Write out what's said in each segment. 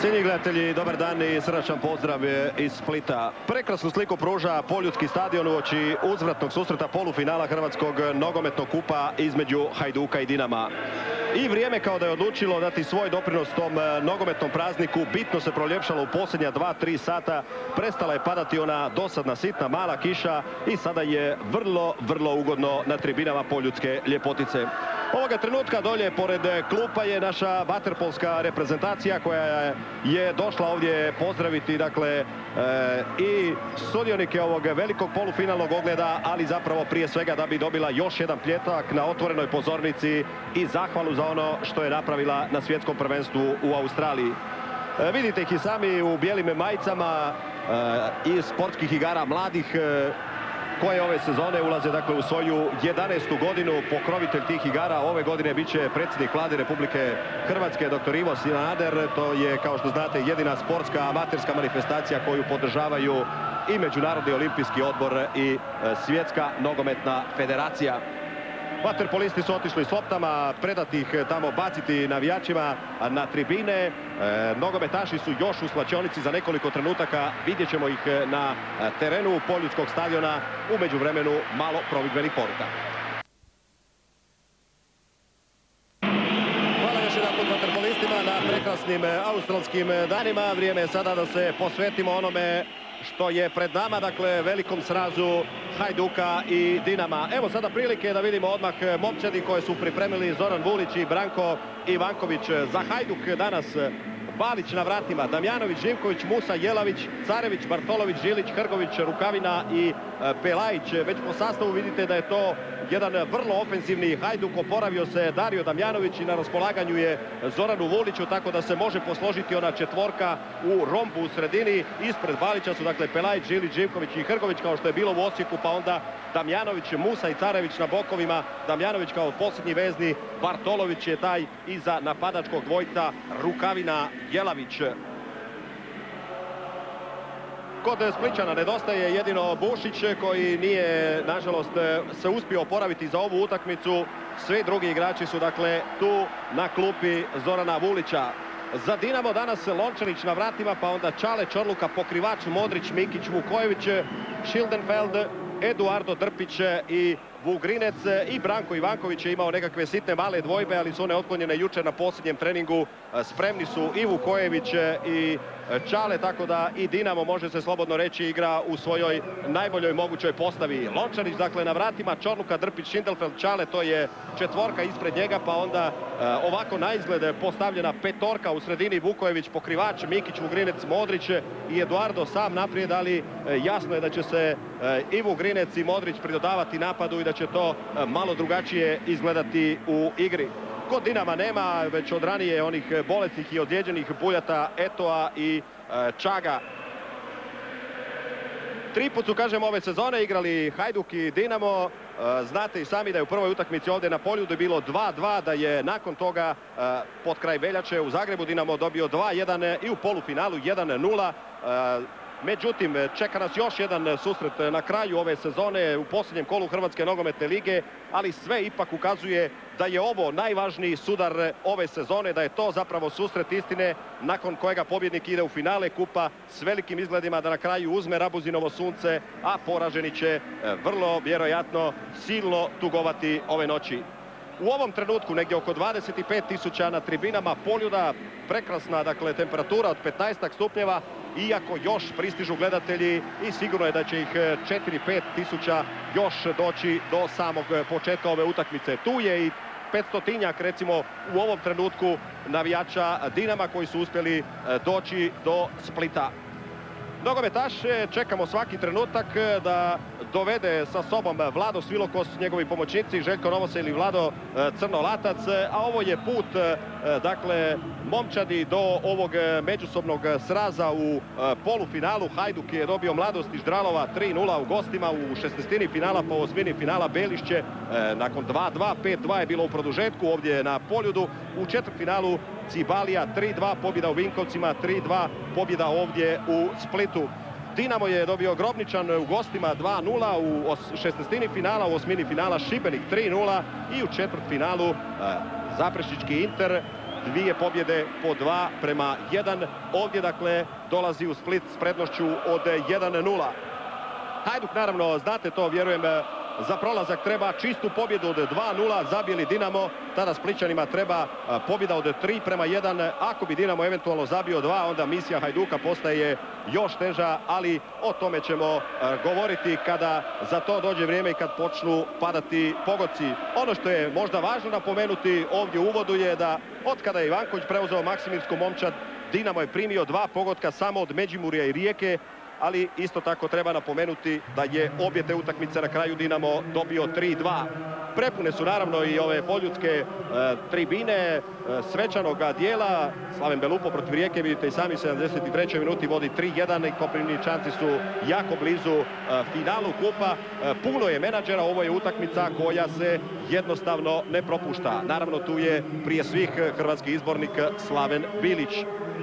Cijenjeni gledatelji, dobar dan i srdačan pozdrav iz Splita. Prekrasnu sliku pruža Poljudski stadion uoči uzvratnog susreta polufinala Hrvatskog nogometnog kupa između Hajduka i Dinama. I vrijeme kao da je odlučilo dati svoj doprinos tom nogometnom prazniku. Bitno se proljepšalo u posljednja 2-3 sata. Prestala je padati ona dosadna sitna mala kiša i sada je vrlo ugodno na tribinama poljudske ljepotice. Ovoga trenutka dolje pored klupa je naša vaterpolska reprezentacija koja je došla ovdje pozdraviti i sudionike ovog velikog polufinalnog ogleda, ali zapravo prije svega da bi dobila još jedan pljetak na otvorenoj pozornici i zahvalu za ono što je napravila na svjetskom prvenstvu u Australiji. Vidite ih i sami u bijelim majicama iz sportskih igara mladih koje ove sezone ulaze u svoju 11. godinu. Pokrovitelj tih igara ove godine bit će predsjednik Vlade Republike Hrvatske, dr. Ivo Sanader. To je, kao što znate, jedina sportska amaterska manifestacija koju podržavaju i Međunarodni olimpijski odbor i Svjetska nogometna federacija. Vaterpolisti su otišli s loptama, predati ih tamo baciti navijačima na tribine. Nogometaši su još u slačionici za nekoliko trenutaka. Vidjet ćemo ih na terenu Poljudskog stadiona. U međuvremenu malo promidžbenih poruka. Hvala još jedanput vaterpolistima na prekrasnim australskim danima. Vrijeme je sada da se posvetimo onome što je pred nama, velikom srazu Hajduka i Dinama. Evo sada prilike da vidimo odmah momčadi koje su pripremili Zoran Vulić i Branko Ivanković. Za Hajduk danas Balić na vratima, Damjanović, Živković, Musa, Jelavić, Carević, Bartolović, Žilić, Hrgović, Rukavina i Pelajić. Već po sastavu vidite da je to jedan vrlo ofenzivni Hajduk. Oporavio se Dario Damjanović i na raspolaganju je Zoranu Vuliću, tako da se može posložiti ona četvorka u rombu u sredini. Ispred Balića su Pelajić, Žilić, Živković i Hrgović kao što je bilo u Osijeku, pa onda Damjanović, Musa i Carević na bokovima. Damjanović kao posljednji vezni, Bartolović je taj iza napadačkog dvojca, Rukavina, Jelavić. Kod Splićana nedostaje jedino Bušić koji nije, nažalost, se uspio oporaviti za ovu utakmicu. Svi drugi igrači su tu na klupi Zorana Vulića. Za Dinamo danas Lončarić na vratima, pa onda Čale, Čorluka, pokrivač Modrić, Mikić, Vukojević, Schildenfeld, Eduardo Drpić i Vugrinec. I Branko Ivanković je imao nekakve sitne male dvojbe, ali su one otklonjene jučer na posljednjem treningu. Spremni su i Vukojević i Čale, tako da i Dinamo, može se slobodno reći, igra u svojoj najboljoj mogućoj postavi. Lončarić na vratima, Čorluka, Drpić, Schildenfeld, Čale, to je četvorka ispred njega, pa onda ovako na izgled postavljena petorka u sredini, Vukojević, pokrivač, Mikić, Vugrinec, Modrić i Eduardo sam naprijed, ali jasno je da će se i Vugrinec i Modrić pridodavati napadu i da će to malo drugačije izgledati u igri. Kod Dinama nema već od ranije onih bolesnih i odlijeđenih Buljata, Etoa i Čaga. Tri put su, kažem, ove sezone igrali Hajduk i Dinamo. Znate i sami da je u prvoj utakmici ovdje na Poljudu bilo 2-2, da je nakon toga pod kraj veljače u Zagrebu Dinamo dobio 2-1 i u polufinalu 1-0. Međutim, čeka nas još jedan susret na kraju ove sezone u posljednjem kolu Hrvatske nogometne lige, ali sve ipak ukazuje da je ovo najvažniji sudar ove sezone, da je to zapravo susret istine nakon kojega pobjednik ide u finale kupa s velikim izgledima da na kraju uzme Rabuzinovo sunce, a poraženi će vrlo vjerojatno silno tugovati ove noći. U ovom trenutku negdje oko 25.000 na tribinama Poljuda, prekrasna temperatura od 15 stupnjeva, iako još pristižu gledatelji i sigurno je da će ih 4-5 tisuća još doći do samog početka ove utakmice. Tu je i 500-tinjak, recimo, u ovom trenutku navijača Dinama koji su uspjeli doći do Splita. Nogometaše čekamo svaki trenutak da dovede sa sobom Vlado Svilokos, njegovi pomoćnici Željko Novosel i Vlado Crnolatac, a ovo je put momčadi do ovog međusobnog sraza u polufinalu. Hajduk je dobio Mladost iz Ždralova 3-0 u gostima, u 16. finala po 8. finala Belišće nakon 2-2, 5-2 je bilo u produžetku ovdje na Poljudu. U četvrtfinalu Cibalija 3-2, pobjeda u Vinkovcima, 3-2 pobjeda ovdje u Splitu. Dinamo je dobio Grobničan u gostima 2-0 u 16. finala, u 8. finala Šibenik 3-0 i u četvrtfinalu Zaprešićki Inter 2 pobjede po 2-1. Ovdje dakle dolazi u Split s prednošću od 1-0. Hajduk naravno, znate to, vjerujem, za prolazak treba čistu pobjedu od 2-0, zabili Dinamo, tada Splićanima treba pobjeda od 3-1. Ako bi Dinamo eventualno zabio 2, onda misija Hajduka postaje još teža, ali o tome ćemo govoriti kada za to dođe vrijeme i kad počnu padati pogodci. Ono što je možda važno napomenuti ovdje u uvodu je da od kada je Ivanković preuzeo Maksimirsku momčad, Dinamo je primio 2 pogotka samo od Međimurja i Rijeke, ali isto tako treba napomenuti da je obje te utakmice na kraju Dinamo dobio 3-2. Prepune su naravno i ove poljudske tribine svečanog dijela. Slaven Belupo protiv Rijeke, vidite i sami, 73. minuti vodi 3-1 i Koprivničanci su jako blizu finalu kupa. Puno je menadžera, ovo je utakmica koja se jednostavno ne propušta. Naravno tu je prije svih hrvatski izbornik Slaven Bilić.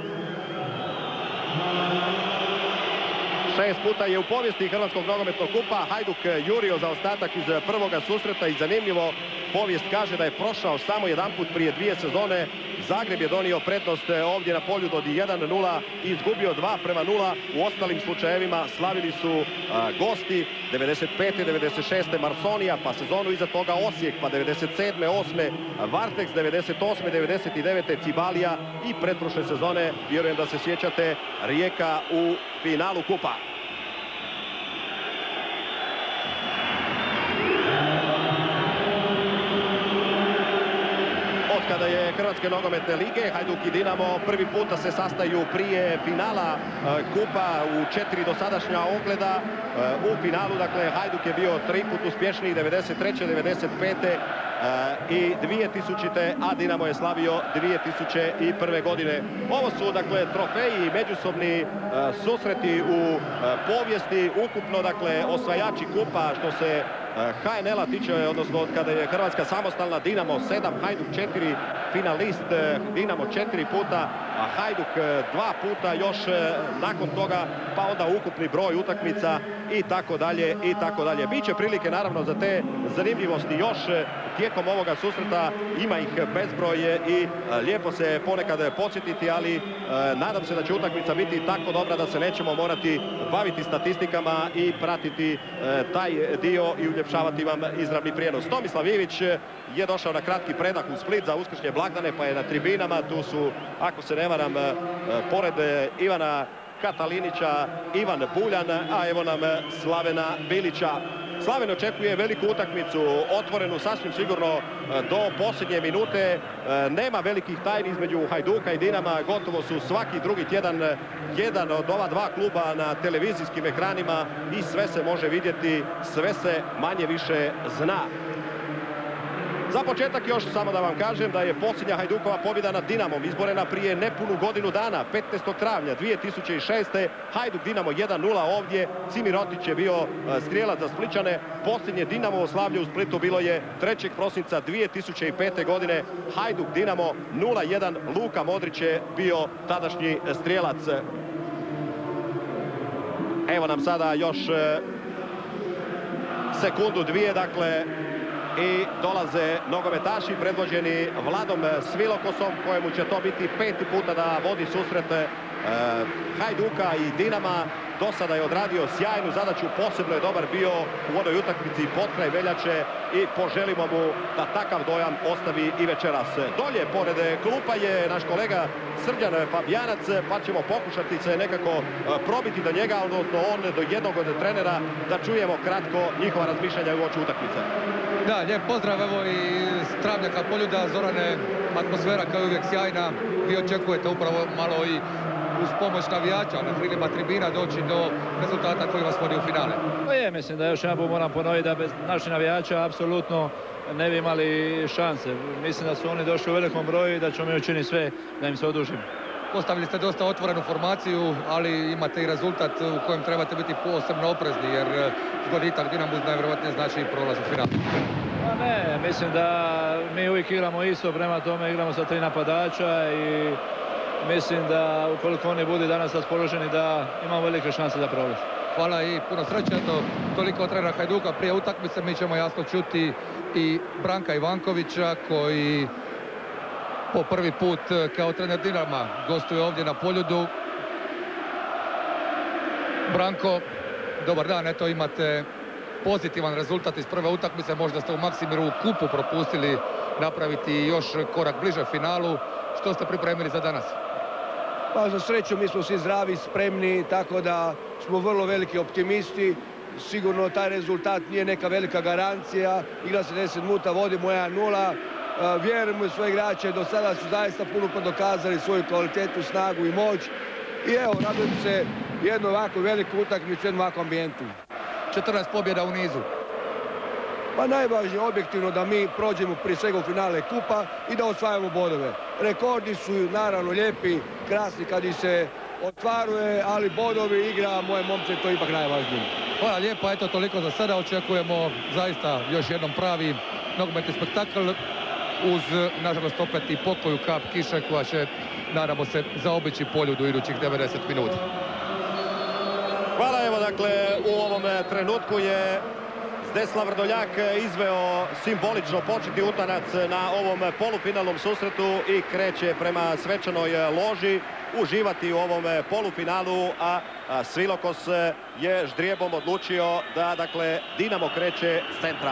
6 puta je u povijesti Hrvatskog nogometnog kupa Hajduk jurio za ostatak iz prvoga susreta i zanimljivo, povijest kaže da je prošao samo jedanput prije 2 sezone. Zagreb je donio prednost ovdje na Poljudu od 1-0 i izgubio 2-0. U ostalim slučajevima slavili su gosti 95. 96. Marsonija, pa sezonu iza toga Osijek, pa 97. 8. Varteks, 98. 99. Cibalija i pretprošle sezone, vjerujem da se sjećate, Rijeka u finalu kupa. Kada je Hrvatske nogometne lige, Hajduk i Dinamo prvi puta se sastaju prije finala kupa u 4 dosadašnja ogleda. U finalu, dakle, Hajduk je bio 3 put uspješniji, 93. 95. I 2000. a Dinamo je slavio 2001. godine. Ovo su, dakle, trofeji i međusobni susreti u povijesti. Ukupno, dakle, osvajači kupa što se HNL-a tiče, odnosno od kada je Hrvatska samostalna, Dinamo 7, Hajduk 4, finalist Dinamo 4 puta, a Hajduk 2 puta još nakon toga, pa onda ukupni broj utakmica i tako dalje i tako dalje. Biće prilike naravno za te zanimljivosti još tijekom ovoga susreta, ima ih bezbroj i lijepo se ponekad podsjetiti, ali nadam se da će utakmica biti tako dobra da se nećemo morati baviti statistikama i pratiti taj dio i uljepšavati vam izravni prijenos. Tomislav Ivić je došao na kratki predah u Split za uskršnje blagdane, pa je na tribinama. Tu su, ako se ne varam, pored Ivana Katalinića, Ivan Buljan, a evo nam Slavena Bilića. Slaven očekuje veliku utakmicu, otvorenu sasvim sigurno do posljednje minute. Nema velikih tajni između Hajduka i Dinama, gotovo su svaki drugi tjedan jedan od ova dva kluba na televizijskim ekranima i sve se može vidjeti, sve se manje više zna. Za početak još samo da vam kažem da je posljednja Hajdukova pobjeda nad Dinamom izborena prije nepunu godinu dana, 15. travnja 2006. Hajduk Dinamo 1-0 ovdje. Cimir Otić je bio strijelac za Splićane. Posljednje Dinamovo slavlje u Splitu bilo je 3. prosinca 2005. godine. Hajduk Dinamo 0-1. Luka Modrić je bio tadašnji strijelac. Evo nam sada još sekundu, dvije, dakle, i dolaze nogometaši predvođeni Vladom Svilokosom, kojemu će to biti 5. puta da vodi susret Hajduka i Dinama. Do sada je odradio sjajnu zadaću, posebno je dobar bio u onoj utakmici potkraj veljače i poželimo mu da takav dojam ostavi i večeras. Dolje, pored klupa, je naš kolega Srđan Fabijanac, pa ćemo pokušati se nekako probiti do njega, odnosno on do jednog od trenera, da čujemo kratko njihova razmišljanja u oči utakmice. Da, lijep pozdrav, evo i iz Travnjaka Poljuda. Zorane, atmosfera kao uvijek sjajna. Vi očekujete upravo malo i uz pomoć navijača na krilima tribina doći do rezultata koji vas vodi u finale. To je, mislim da još jedan moram ponoviti da bez naših navijača apsolutno ne bi imali šanse. Mislim da su oni došli u velikom broju i da ćemo mi učiniti sve da im se odužimo. Postavili ste dosta otvorenu formaciju, ali imate i rezultat u kojem trebate biti posebno oprezni, jer zgoditak Dinamu najvjerojatnije znači i prolaz u finale. Pa ne, mislim da mi uvijek igramo isto, prema tome igramo sa 3 napadača i mislim da ukoliko oni budu danas raspoloženi da imamo velike šanse za prolaz. Hvala i puno sreće. Eto, toliko od trenera Hajduka prije utakmice. Mi ćemo jasno čuti i Branka Ivankovića koji po prvi put kao trener Dinama gostuje ovdje na Poljudu. Branko, dobar dan, eto imate pozitivan rezultat iz prve utakmice, možda ste u Maksimiru u kupu propustili napraviti još korak bliže finalu. Što ste pripremili za danas? Pa za sreću mi smo svi zdravi, spremni, tako da smo vrlo veliki optimisti. Sigurno taj rezultat nije neka velika garancija. Igra se 10 minuta, vodimo 1-0. Vjerujemo u svoje igrače, do sada su zaista puno dokazali svoju kvalitetu, snagu i moć. I evo, radujem se jednu ovako veliku utakmicu, jednu ovakvu ambijentu. 14 pobjeda u nizu. Pa najvažnije objektivno da mi prođemo prije svega u finale kupa i da osvajamo bodove. Rekordi su naravno lijepi, krasni kad ih se ostvaruje, ali bodovi, igra, moje momče, to je ipak najvažnije. Hvala lijepa, eto toliko za sada. Očekujemo zaista još jednom pravi nogometni spektakl uz, nažalost, opet i pokoju kap kiše koja će, nadamo se, zaobići Poljud u idućih 90 minuta. Hvala, evo dakle u ovom trenutku je Zdeslav Vrdoljak izveo simbolično početni utanac na ovom polufinalnom susretu i kreće prema svečanoj loži uživati u ovom polufinalu, a Svilokos je ždrijebom odlučio da dakle Dinamo kreće s centra.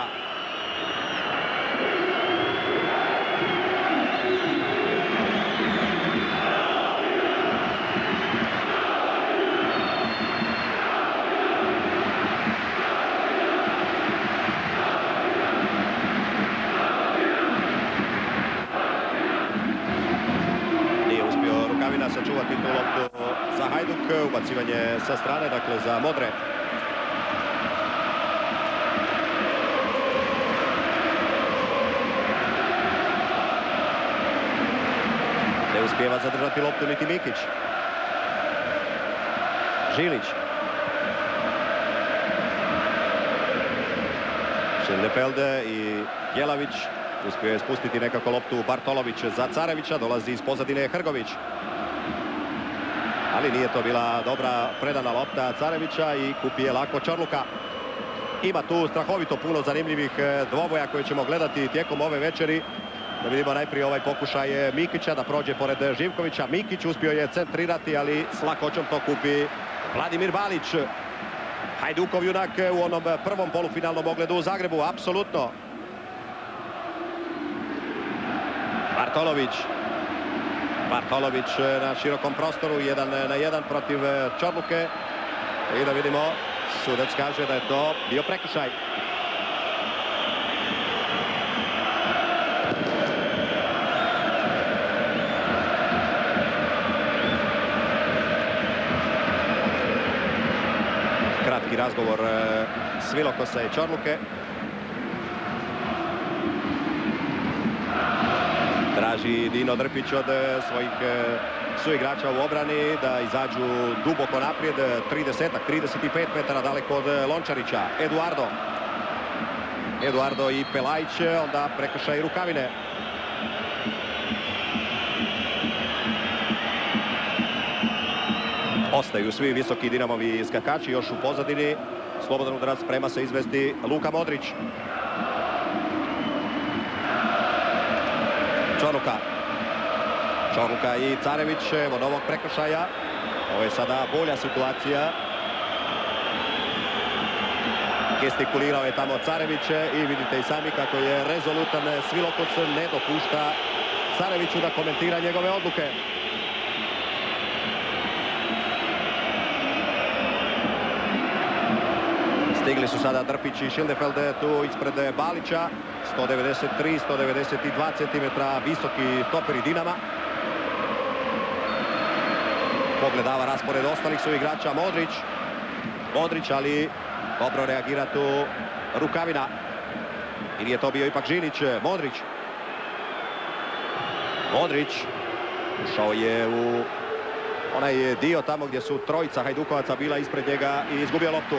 Sačuvati tu loptu za Hajduk, ubacivanje sa strane, dakle za Modre. Ne uspijeva zadržati loptu niti Mikić. Žilić. Schildefelde i Jelavić. Uspio je spustiti nekako loptu Bartolović za Carevića, dolazi iz pozadine Hrgović. Ali nije to bila dobra predana lopta Carevića i kupi je lako Čorluka. Ima tu strahovito puno zanimljivih dvoboja koje ćemo gledati tijekom ove večeri. Da vidimo najprije ovaj pokušaj Mikića da prođe pored Živkovića. Mikić uspio je centrirati, ali s lakoćom to kupi Vladimir Balić. Hajdukov junak u onom prvom polufinalnom ogledu u Zagrebu, apsolutno. Bartolović na širokom prostoru, 1-1 protiv Čorluke. I da vidimo, sudac kaže da je to bio prekršaj. Kratki razgovor Svilokosa i Čorluke. Traži Dino Drpić od svojih suigrača u obrani da izađu duboko naprijed, 35 metara daleko od Lončarića. Eduardo i Pelajić, onda prekršaj Rukavine. Ostaju svi visoki Dinamovi skakači još u pozadini. Slobodan udarac sprema se izvesti Luka Modrić. Čorluka i Carević, evo novog prekršaja. Ovo je sada bolja situacija. Gestikulirao je tamo Carević i vidite i sami kako je rezolutan Svilokos, ne dopušta Careviću da komentira njegove odluke. Stigli su sada Drpić i Schildefeld tu ispred Balića. 193, 192 cm visoki stoperi Dinama. Pogledava raspored ostalih su igrača. Modrić, ali dobro reagira tu Rukavina. Ili je to bio ipak Žilić. Modrić ušao je u onaj dio tamo gdje su trojica Hajdukovaca bila ispred njega i izgubio loptu.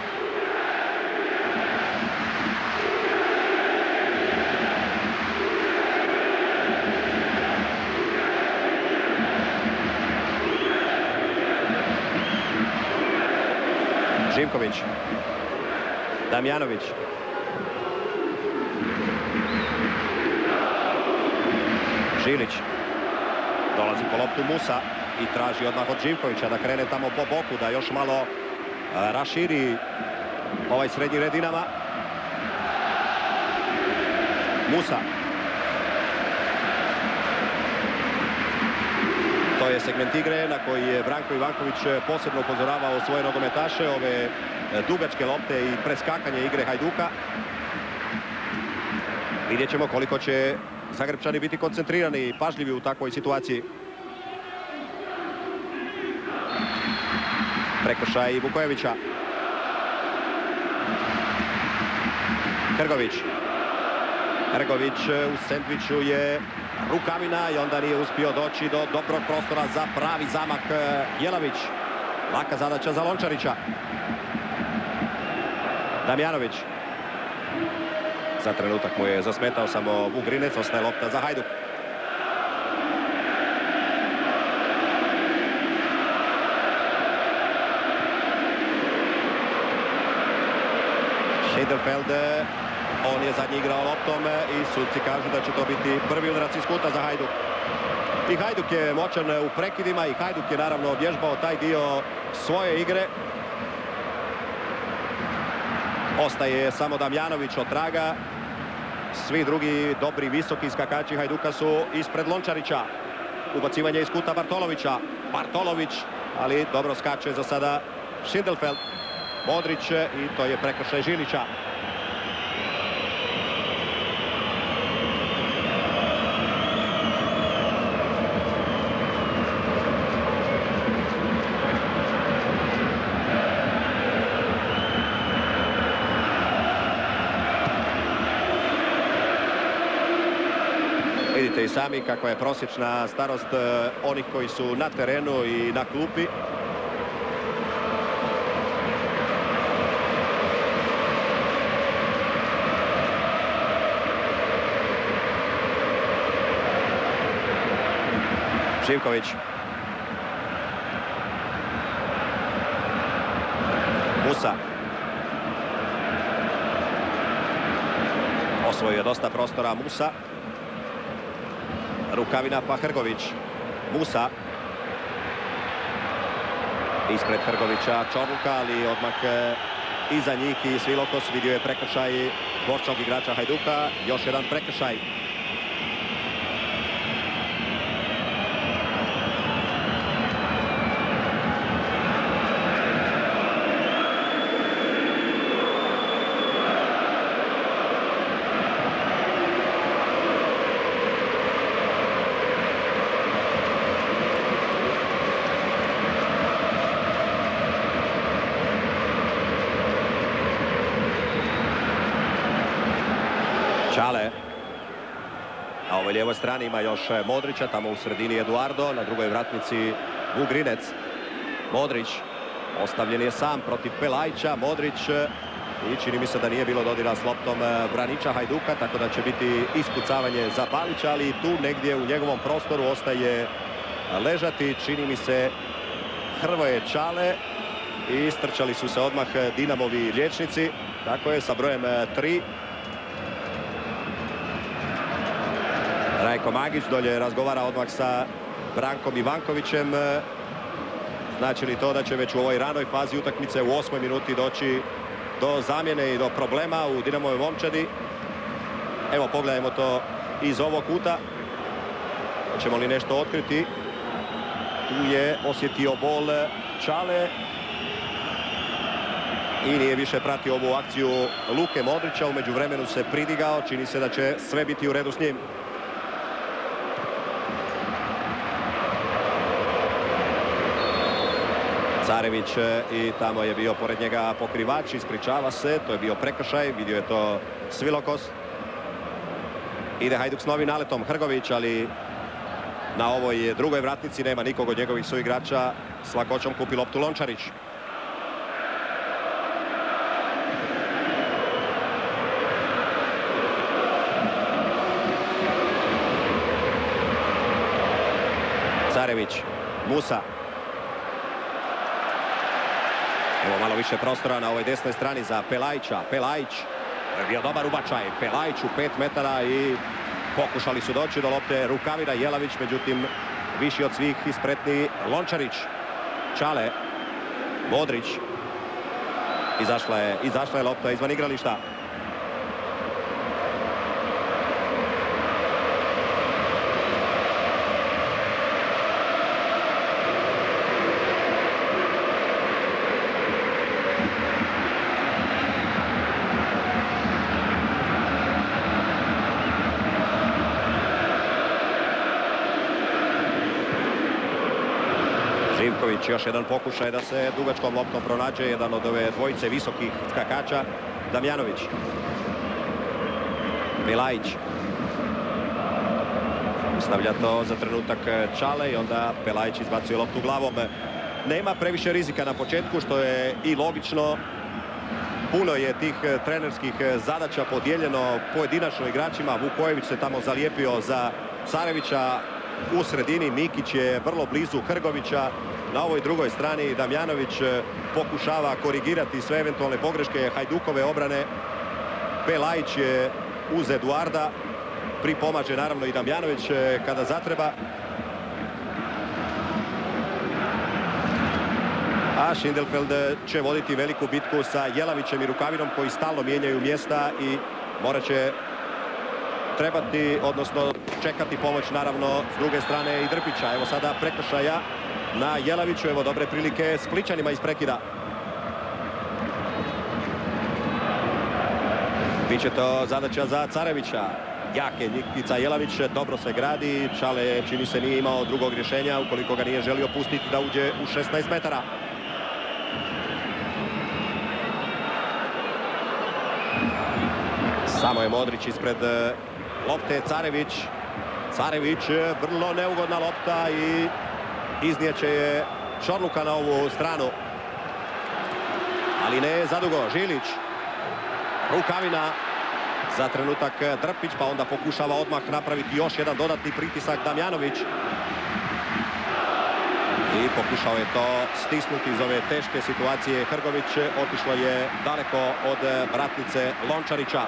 Živković, Žilić. Dolazi po loptu Musa i traži odmah od Živkovića da krene tamo po boku, da još malo raširi ovaj srednji red Dinama. Musa. To je segment igre na koji je Branko Ivanković posebno upozoravao svoje nogometaše, ove dugačke lopte i preskakanje igre Hajduka. Vidjet ćemo koliko će Zagrepčani biti koncentrirani i pažljivi u takvoj situaciji. Prekršaj Vukojevića. Hrgović. Hrgović u sendviču je Rukavina i onda nije uspio doći do dobrog prostora za pravi zamah Jelavić. Laka zadaća za Lončarića. Damjanović. Za trenutak mu je zasmetao samo Vugrinec, ostaje lopta za Hajduk. Schindelfeld, on je zadnji igrao loptom i sudci kažu da će to biti prvi udarac iz kuta za Hajduk. I Hajduk je moćan u prekidima i Hajduk je naravno obježbao taj dio svoje igre. Ostaje samo Damjanović od traga. Svi drugi dobri visoki skakači Hajduka su ispred Lončarića. Ubacivanje iz kuta Bartolovića. Bartolović, ali dobro skače za sada Schindelfeld. Modrić i to je prekršaj Žilića. Vidite i sami kakva je prosječna starost onih koji su na terenu i na klupi. Živković. Musa. Osvojio dosta prostora Musa. Rukavina pa Hrgović. Musa. Ispred Hrgovića Čorluka, ali odmah iza njih i Svilokos. Vidio je prekršaj bočnog igrača Hajduka. Još jedan prekršaj. Čale. Na ovoj lijevoj strani ima još Modrića, tamo u sredini Eduardo, na drugoj vratnici Vugrinec. Modrić ostavljen je sam protiv Pelajića. Modrić i čini mi se da nije bilo dodira s loptom braniča Hajduka, tako da će biti ispucavanje za Balića, ali tu negdje u njegovom prostoru ostaje ležati, čini mi se, Hrvoje Čale i istrčali su se odmah Dinamovi liječnici, tako je, sa brojem 3. Rajko Magić dolje razgovara odmah sa Brankom Ivankovićem. Znači li to da će već u ovoj ranoj fazi utakmice u 8. minuti doći do zamjene i do problema u Dinamove momčadi? Evo, pogledajmo to iz ovog kuta. Hoćemo li nešto otkriti? Tu je osjetio bol Čale i nije više pratio ovu akciju Luke Modrića. U međuvremenu se pridigao. Čini se da će sve biti u redu s njim. Carević i tamo je bio pored njega pokrivač, ispričava se, to je bio prekršaj, vidio je to Svilokos. Ide Hajduk s novim naletom, Hrgović, ali na ovoj drugoj vratnici nema nikog od njegovih suigrača. S lakoćom kupi loptu Lončarić. Carević, Musa. Evo malo više prostora na ovoj desnoj strani za Pelajića. Pelajić je bio dobar ubačaj. Pelajić u 5 metara i Pokušali su doći do lopte Rukavina, Jelavić, međutim viši od svih i spretniji Lončarić. Čale, Modrić. Izašla je lopta izvan igrališta. Živković, još jedan pokušaj da se dugačkom loptom pronađe jedan od ove dvojice visokih skakača. Damjanović. Milajić. Stavlja to za trenutak Čale i onda Pelajić izbacuje loptu glavom. Nema previše rizika na početku, što je i logično. Puno je tih trenerskih zadaća podijeljeno pojedinačno igračima. Vukojević se tamo zalijepio za Carevića. U sredini Mikić je vrlo blizu Hrgovića. Na ovoj drugoj strani Damjanović pokušava korigirati sve eventualne pogreške Hajdukove obrane. Pelajić je uz Eduarda. Pripomaže naravno i Damjanović kada zatreba. A Schindelfeld će voditi veliku bitku sa Jelavićem i Rukavinom koji stalno mijenjaju mjesta i morat će trebati, odnosno čekati pomoć naravno s druge strane i Drpića. Evo sada prekršaja na Jelaviću, evo dobre prilike Splićanima iz prekida. Biće to zadaća za Carevića. Jak je Nikica Jelavić, dobro se gradi. Čale čini se nije imao drugog rješenja ukoliko ga nije želio pustiti da uđe u 16 metara. Samo je Modrić ispred lopte. Carević, vrlo neugodna lopta i iznijeće je Čorluka na ovu stranu. Ali ne zadugo. Žilić. Rukavina. Za trenutak Drpić, pa onda pokušava odmah napraviti još jedan dodatni pritisak Damjanović. I pokušao je to stisnuti iz ove teške situacije. Hrgović otišlo je daleko od vratnice Lončarića.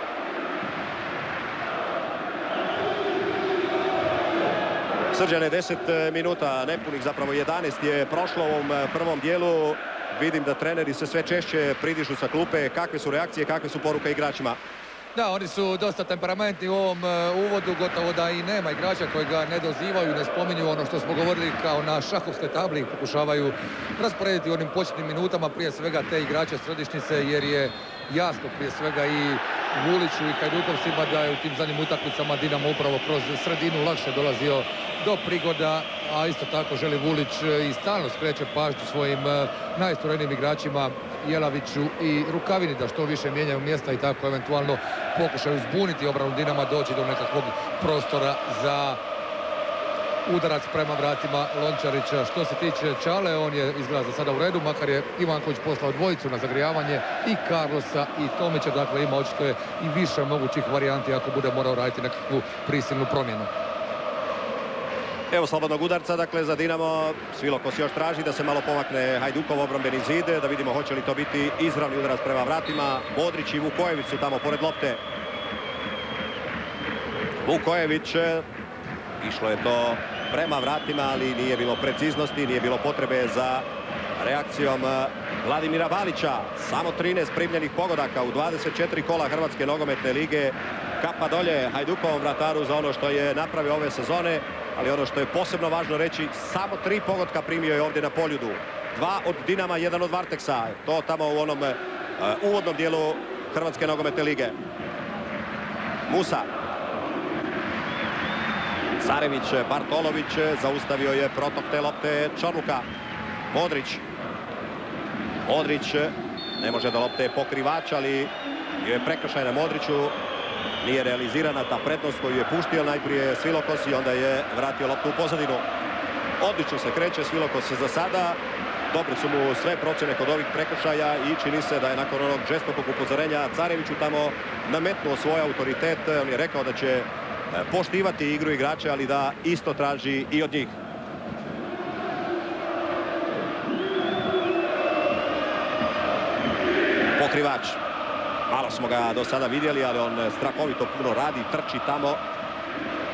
Srđane, 10 minuta, nepunih zapravo 11 je prošlo u ovom prvom dijelu. Vidim da treneri se sve češće pridižu sa klupe. Kakve su reakcije, kakve su poruke igračima? Da, oni su dosta temperamentni u ovom uvodu, gotovo da i nema igrača koji ga ne dozivaju, ne spominju ono što smo govorili kao na šahovskoj tabli, pokušavaju rasporediti u onim početnim minutama prije svega te igrače središnjice, jer je jasno prije svega i Vuliću i Hajdukovcima da je u tim zadnjim utakmicama Dinamo upravo kroz sredinu lakše dolazio do prigoda, a isto tako želi Vulić i stalno skreće pažnju svojim najistrojenijim igračima Jelaviću i Rukavini da što više mijenjaju mjesta i tako eventualno pokušaju zbuniti obranu Dinama, doći do nekakvog prostora za udarac prema vratima Lončarića. Što se tiče Čale, on je izgleda za sada u redu, makar je Ivanković poslao dvojicu na zagrijavanje i Carlosa i Tomića, dakle ima očito je i više mogućih varijanti ako bude morao raditi nekakvu prisilnu promjenu. Evo slobodnog udarca, dakle, za Dinamo. Svilokos još traži da se malo pomakne Hajdukov obrambeni zid, da vidimo hoće li to biti izravni udarac prema vratima. Modrić i Vukojević su tamo pored lopte. Vukojević, išlo je to prema vratima, ali nije bilo preciznosti, nije bilo potrebe za reakcijom Vladimira Valića. Samo 13 primljenih pogodaka u 24 kola Hrvatske nogometne lige. Kapa dolje Hajdukovom vrataru za ono što je napravio ove sezone, ali ono što je posebno važno reći, samo 3 pogotka primio je ovdje na Poljudu. 2 od Dinama, 1 od Varteksa. To tamo u onom uvodnom dijelu Hrvatske nogometne lige. Musa. Carević, Bartolović, zaustavio je protok te lopte Čorluka. Modrić ne može do lopte pokrivač, ali je prekršaj na Modriću. Nije realizirana ta prednost koju je puštio najprije Svilokos i onda je vratio loptu u pozadinu. Odlično se kreće Svilokos za sada. Dobre su mu sve procjene kod ovih prekršaja i čini se da je nakon onog žestokog upozorenja Careviću tamo nametnuo svoj autoritet. On je rekao da će poštivati igru igrača, ali da isto traži i od njih. Pokrivač. Malo smo ga do sada vidjeli, ali on strahovito puno radi, trči tamo.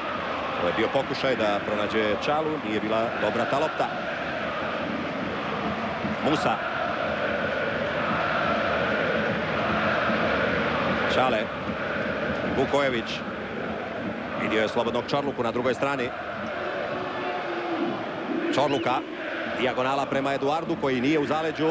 Ovo je bio pokušaj da pronađe Čalu, nije bila dobra ta lopta. Musa. Čale. Vukojević. Vidio je slobodnog Čorluku na drugoj strani. Čorluka. Dijagonala prema Eduardu koji nije u zaleđu.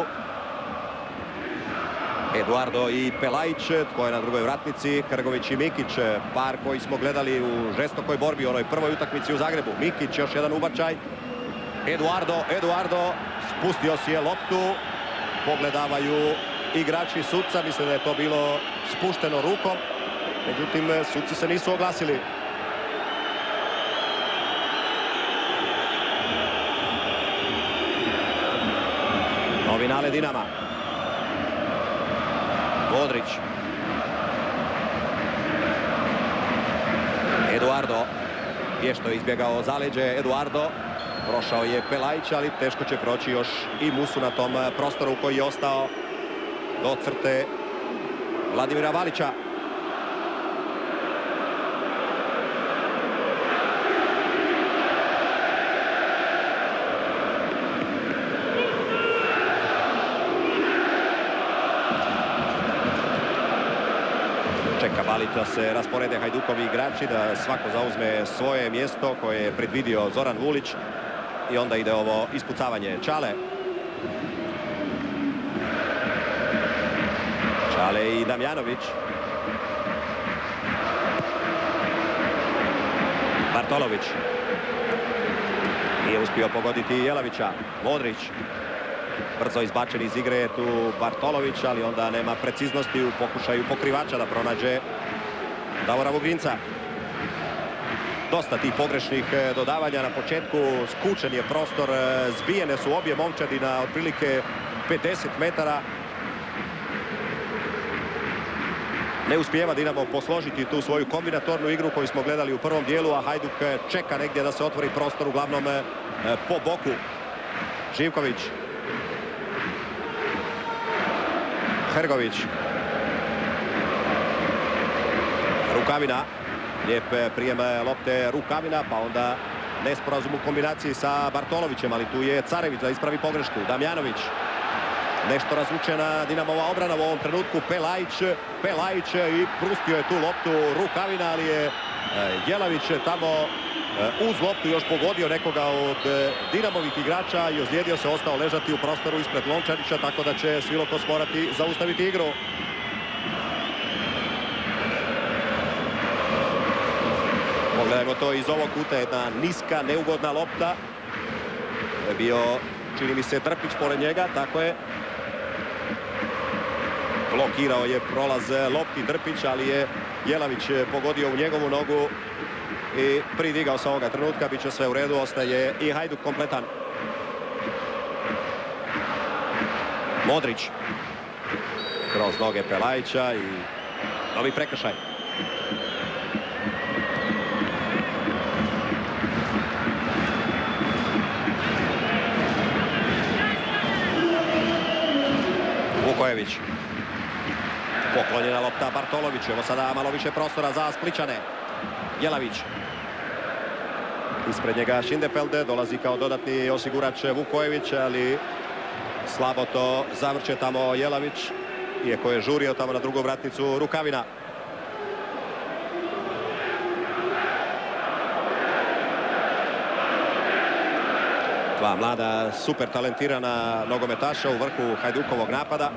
Eduardo i Pelajić, tko je na drugoj vratnici, Krgović i Mikić, par koji smo gledali u žestokoj borbi u onoj prvoj utakmici u Zagrebu. Mikić, još jedan ubačaj. Eduardo, spustio si je loptu, pogledavaju igrači Suca, mislim da je to bilo spušteno rukom, međutim Suci se nisu oglasili. Novinale Dinama. Modrić. Eduardo. Vješto je izbjegao zaleđe Eduardo. Prošao je Pelajić, ali teško će proći još i Musu na tom prostoru koji je ostao do crte Vladimira Valića. Čeka Valić da se rasporede Hajdukovi igrači, da svako zauzme svoje mjesto koje je predvidio Zoran Vulić. I onda ide ovo ispucavanje. Čale. Čale i Damjanović. Bartolović. Nije uspio pogoditi Jelavića. Modrić. Brzo izbačen iz igre je tu Bartolović, ali onda nema preciznosti u pokušaju pokrivača da pronađe Davora Vugrinca. Dosta tih pogrešnih dodavanja na početku, skučen je prostor, zbijene su obje momčadi na otprilike 50 metara. Ne uspijeva Dinamo posložiti tu svoju kombinatornu igru koju smo gledali u prvom dijelu, a Hajduk čeka negdje da se otvori prostor, uglavnom po boku. Živković. Hrgović. Rukavina. Lijep prijem lopte Rukavina, pa onda nesporazum u kombinaciji sa Bartolovićem, ali tu je Carević da ispravi pogrešku. Damjanović. Nešto razvučena Dinamova obrana u ovom trenutku. Pelajić i prustio je tu loptu Rukavina, ali je Jelavić tamo uz loptu još pogodio nekoga od Dinamovih igrača i ozlijedio se, ostao ležati u prostoru ispred Lončarića, tako da će Svilokos morati zaustaviti igru. Pogledajmo to iz ovog kuta, jedna niska, neugodna lopta. To je bio, čini mi se, Trpić pored njega, tako je. Blokirao je prolaz lopti Drpić, ali je Jelavić pogodio u njegovu nogu i pridigao sa ovoga trenutka. Biće sve u redu, ostaje i Hajduk kompletan. Modrić. Kroz noge Pelajića i novi prekršaj. Vukojević. Poklonjena lopta Bartoloviću. Evo sada malo više prostora za Splićane. Jelavić. Ispred njega Šindefelde. Dolazi kao dodatni osigurač Vukojević, ali slabo to zavrće tamo Jelavić. Iako je žurio tamo na drugu vratnicu Rukavina. Dva mlada, super talentirana nogometaša u vrhu Hajdukovog napada.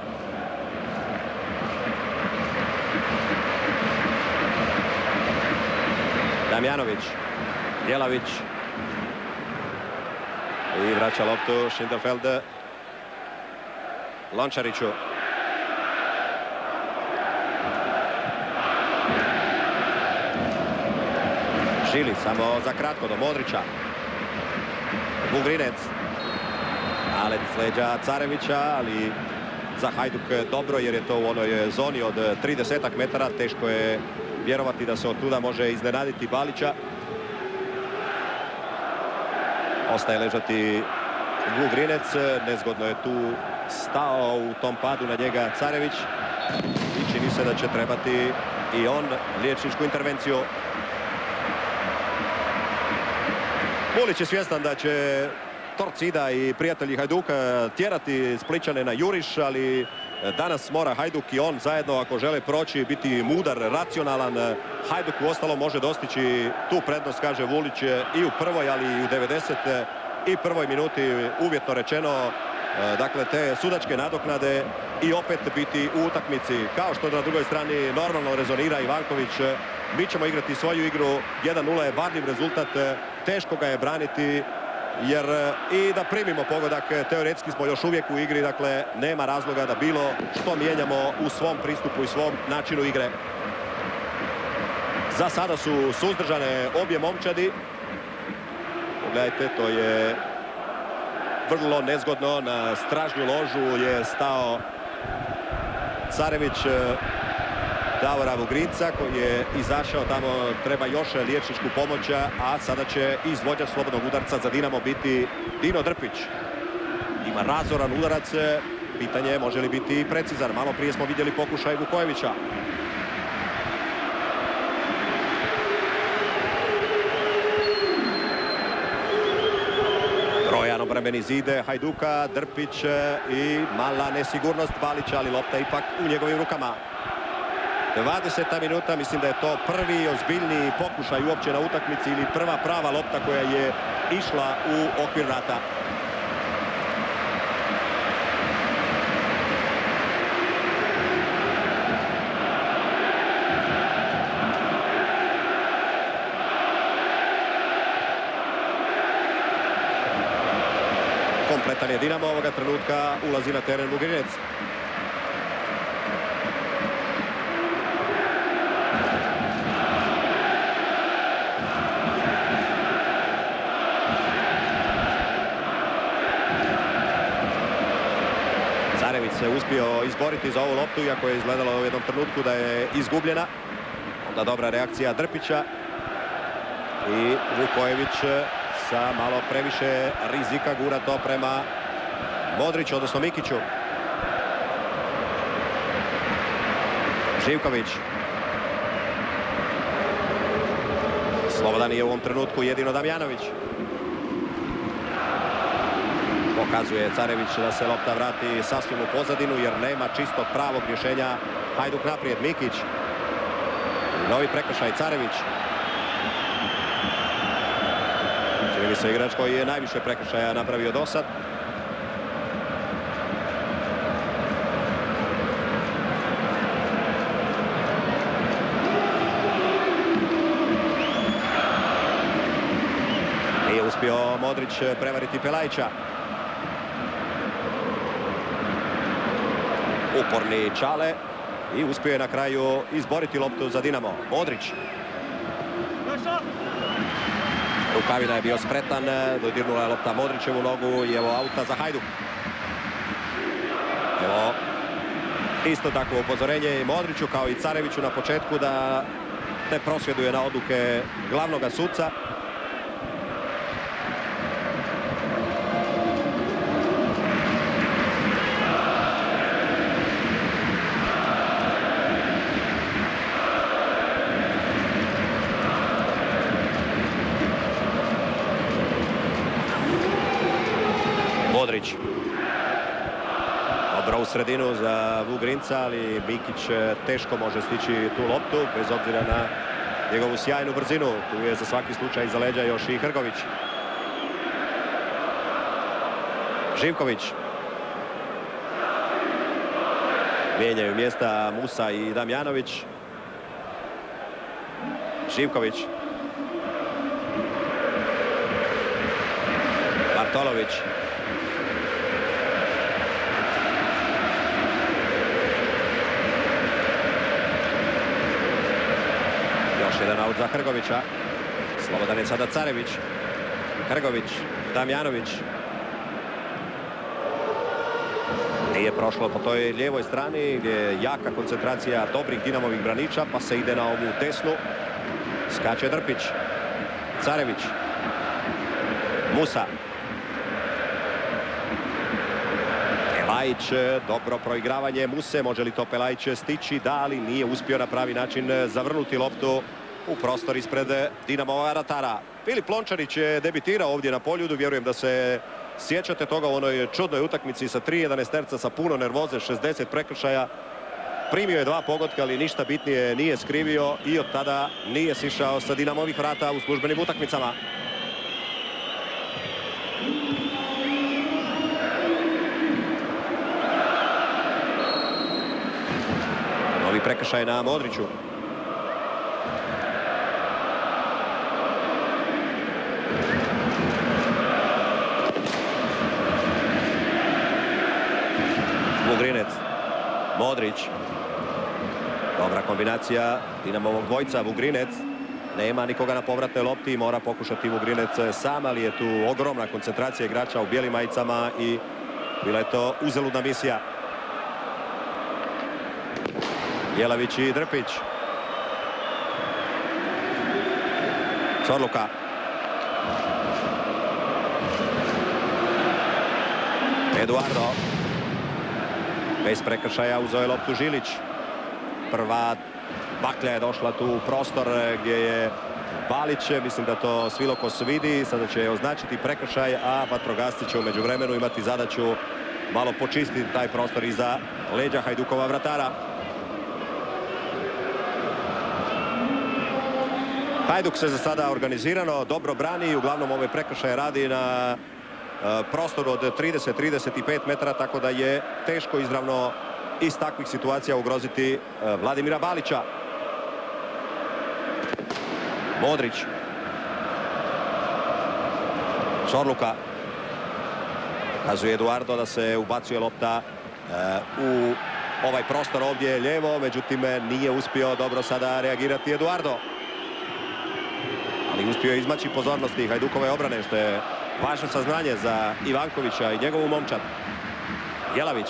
Damjanović, Jelavić i vraća loptu Šindefeld Lončariću. Žili samo za kratko do Modrića. Vugrinec. Alec leđa Carevića, ali za Hajduk dobro jer je to u onoj zoni od 30 metara. Teško je vjerovati da se od tuda može iznenaditi Balića. Ostaje ležati Vugrinec. Nezgodno je tu stao u tom padu na njega Carević. I čini se da će trebati i on liječničku intervenciju. Vulić je svjestan da će Torcida i prijatelji Hajduka tjerati Splićane na juriš, ali danas mora Hajduk i on zajedno, ako žele proći, biti mudar, racionalan. Hajduk u ostalo može dostići tu prednost, kaže Vulić, i u prvoj, ali i u 91. minuti, uvjetno rečeno. Dakle, te sudačke nadoknade i opet biti u utakmici. Kao što na drugoj strani normalno rezonira Ivanković. Mi ćemo igrati svoju igru. 1:0 je varljiv rezultat. Teško ga je braniti, jer i da primimo pogodak, teoretski smo još uvijek u igri. Dakle, nema razloga da bilo što mijenjamo u svom pristupu i svom načinu igre. Za sada su suzdržane obje momčadi. Pogledajte, to je vrlo nezgodno. Na stražnju ložu je stao Carević Davora Vugrinca, koji je izašao tamo, treba još liječničku pomoć, a sada će izvođač slobodnog udarca za Dinamo biti Dino Drpić. Ima razoran udarac, pitanje je može li biti precizan. Malo prije smo vidjeli pokušaj Vukojevića. Trojan obrambeni zid Hajduka, Drpić i mala nesigurnost Balića, ali lopta ipak u njegovim rukama. 20. minuta, mislim da je to prvi ozbiljniji pokušaj uopće na utakmici ili prva prava lopta koja je išla u okvir vrata. Kompletan je Dinamo ovoga trenutka, ulazi na teren Vugrinec. Carević se uspio izboriti za ovu loptu, iako je izgledalo u jednom trenutku da je izgubljena. Onda dobra reakcija Drpića i Vukojević sa malo previše rizika gura to prema Modriću, odnosno Mikiću. Živković. Slobodan je u ovom trenutku jedino Damjanović. Pokazuje Carević da se lopta vrati sasvim u pozadinu, jer nema čistog pravog rješenja. Hajduk naprijed, Mikić. Novi prekršaj, Carević. Čini mi se igrač koji je najviše prekršaja napravio do sad. Nije uspio Modrić prevariti Pelajića. Uporni Čale i uspio je na kraju izboriti loptu za Dinamo. Modrić. Rukavina je bio spretan, dodirnula je lopta Modrićevu nogu i evo auta za Hajduk. Evo isto takvo upozorenje i Modriću kao i Careviću na početku da ne prosvjeduje na odluke glavnog suca. Modrić. Dobro u sredinu za Vugrinca, ali Mikić teško može stići tu loptu, bez obzira na njegovu sjajnu brzinu. Tu je za svaki slučaj iza leđa još i Hrgović. Živković. Mijenjaju mjesta Musa i Damjanović. Živković. Bartolović. Jedan aut za Hrgovića. Slobodan je sada Carević. Hrgović, Damjanović. Nije prošlo po toj lijevoj strani gdje je jaka koncentracija dobrih Dinamovih braniča, pa se ide na ovu desnu. Skače Drpić. Carević. Musa. Pelajić, dobro proigravanje Muse. Može li to Pelajić stići? Da, ali nije uspio na pravi način zavrnuti loptu u prostor ispred Dinamova vratara. Filip Lončarić je debitirao ovdje na Poljudu, vjerujem da se sjećate toga u onoj čudnoj utakmici sa 3-11 sa puno nervoze, 60 prekršaja. Primio je 2 pogotka, ali ništa bitnije nije skrivio i od tada nije sišao sa Dinamovih vrata u službenim utakmicama. Novi prekršaj na Modriću. Vugrinec. Modrić. Dobra kombinacija Dinamovog dvojca. Vugrinec. Nema nikoga na povratnoj lopti. Mora pokušati Vugrinec sam, ali je tu ogromna koncentracija igrača u bijelim majicama i bila je to uzaludna misija. Jelavić i Drpić. Čorluka. Eduardo. Bez prekršaja uzeo je loptu Žilić. Prva baklja je došla tu u prostor gdje je Balić. Mislim da to Svilokos vidi. Sada će označiti prekršaj, a vatrogasci će u međuvremenu imati zadaću malo počistiti taj prostor iza leđa Hajdukova vratara. Hajduk se za sada organizirano dobro brani i uglavnom ove prekršaje radi na prostoru od 30-35 metara, tako da je teško izravno iz takvih situacija ugroziti Vladimira Balića. Modrić. Čorluka. Kazuje Eduardo da se ubacuje lopta u ovaj prostor ovdje lijevo, međutim nije uspio dobro sada reagirati Eduardo. Ali uspio je izmaći pozornosti Hajdukove obrane, što je važno saznanje za Ivankovića i njegovu momčad. Jelavić.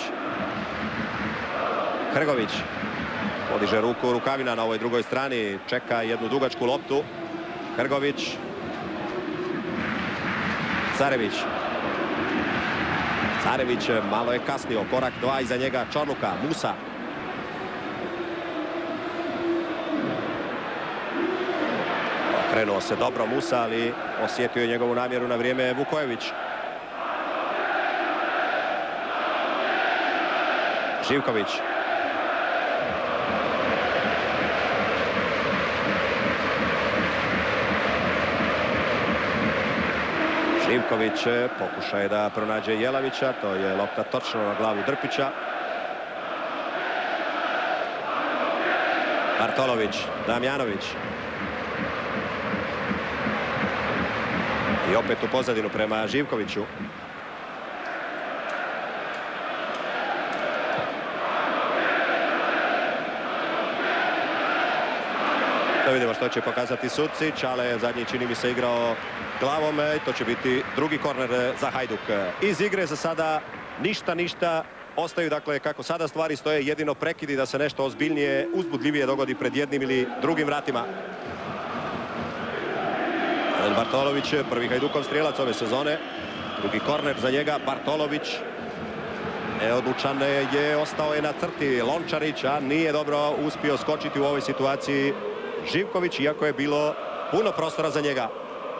Hrgović. Podiže ruku Rukavina na ovoj drugoj strani. Čeka jednu dugačku loptu. Hrgović. Carević. Carević malo je kasnio. Korak 2 iza njega Čorluka. Musa. Krenuo se dobro Musa, ali osjetio je njegovu namjeru na vrijeme Vukojević. Živković. Živković pokušaje da pronađe Jelavića, to je lopta točno na glavu Drpića. Bartolović, Damjanović. I opet u pozadinu prema Živkoviću. Da vidimo što će pokazati suci. Čale je zadnji, čini mi se, igrao glavom i to će biti drugi korner za Hajduk. Iz igre za sada ništa. Ostaju, dakle, kako sada stvari stoje, jedino prekidi da se nešto ozbiljnije, uzbudljivije dogodi pred jednim ili drugim vratima. Bartolović, prvi Hajdukov strijelac ove sezone. Drugi korner za njega, Bartolović. Neodlučan je, ostao je na crti Lončarić, a nije dobro uspio skočiti u ovoj situaciji Živković, iako je bilo puno prostora za njega.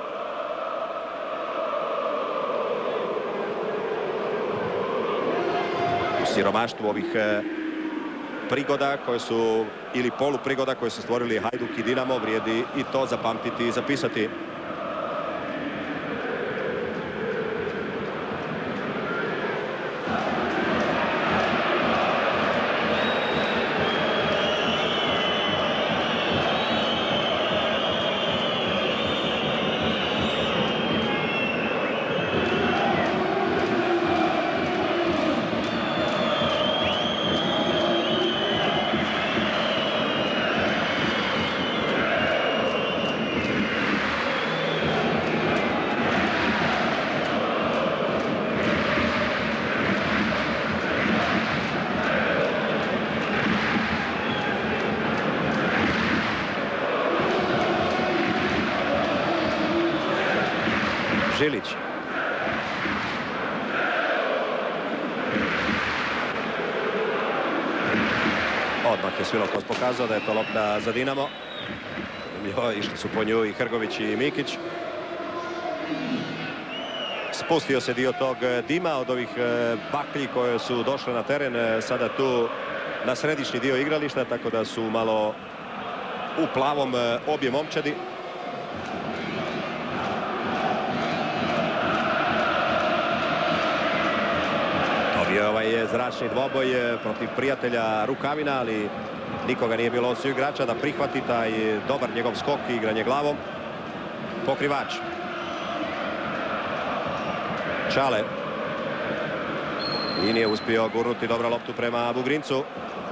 U siromaštvu ovih prigoda koje su, ili poluprigoda koje su stvorili Hajduk i Dinamo, vrijedi i to zapamtiti i zapisati. Žilić. Odmah je Svilokos pokazao da je to lopta za Dinamo. zanimljivo, išli su po nju i Hrgović i Mikić. Spustio se dio tog dima od ovih baklji koje su došle na teren sada tu na središnji dio igrališta, tako da su malo u plavom obje momčadi. To bio ovaj zračni dvoboj protiv prijatelja Rukavina, ali nikoga nije bilo od svih igrača da prihvati taj dobar njegov skok i igranje glavom. Pokrivač. Čale. I nije uspio gurnuti dobro loptu prema Bugrincu.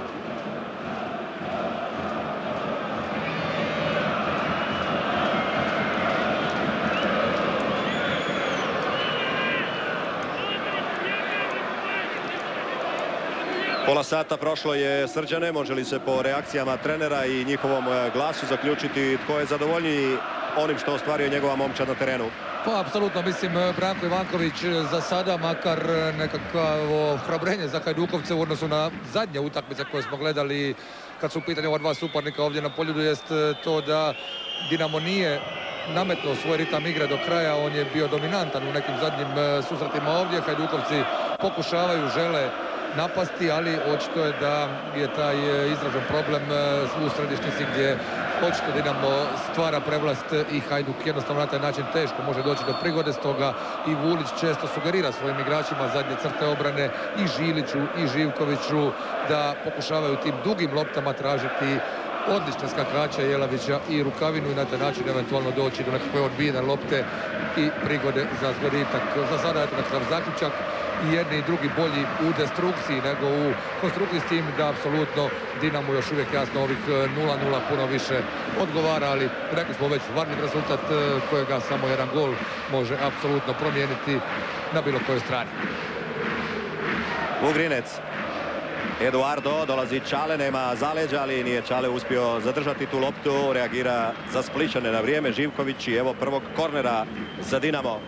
Pola sata prošlo je Srđane. Može li se po reakcijama trenera i njihovom glasu zaključiti tko je zadovoljniji onim što ostvario njegova momčad na terenu? Pa, apsolutno, mislim, Branko Ivanković za sada, makar nekakvo ohrabrenje za Hajdukovce u odnosu na zadnje utakmice koje smo gledali kad su u pitanju ova dva suparnika ovdje na Poljudu, jest to da Dinamo nije nametnuo svoj ritam igre do kraja. On je bio dominantan u nekim zadnjim susretima ovdje. Hajdukovci pokušavaju, žele napasti, ali očito je da je taj izražen problem u središnjici gdje očito Dinamo stvara prevlast i Hajduk jednostavno na taj način teško može doći do prigode. Stoga i Vulić često sugerira svojim igračima zadnje crte obrane, i Žiliću i Živkoviću, da pokušavaju tim dugim loptama tražiti odlične skakače Jelavića i Rukavinu i na taj način eventualno doći do nekakve odbijene lopte i prigode za zgoditak. Za sada je to nekakav zaključak, i jedni i drugi bolji u destrukciji nego u konstrukciji, s tim da apsolutno Dinamo još uvijek jasno ovih 0-0 puno više odgovara, ali rekli smo već varljiv rezultat kojega samo jedan gol može apsolutno promijeniti na bilo kojoj strani. Vugrinec. Eduardo, dolazi Čale, nema zaleđa, ali nije Čale uspio zadržati tu loptu, reagira za Splićane na vrijeme Živković i evo prvog kornera za Dinamo.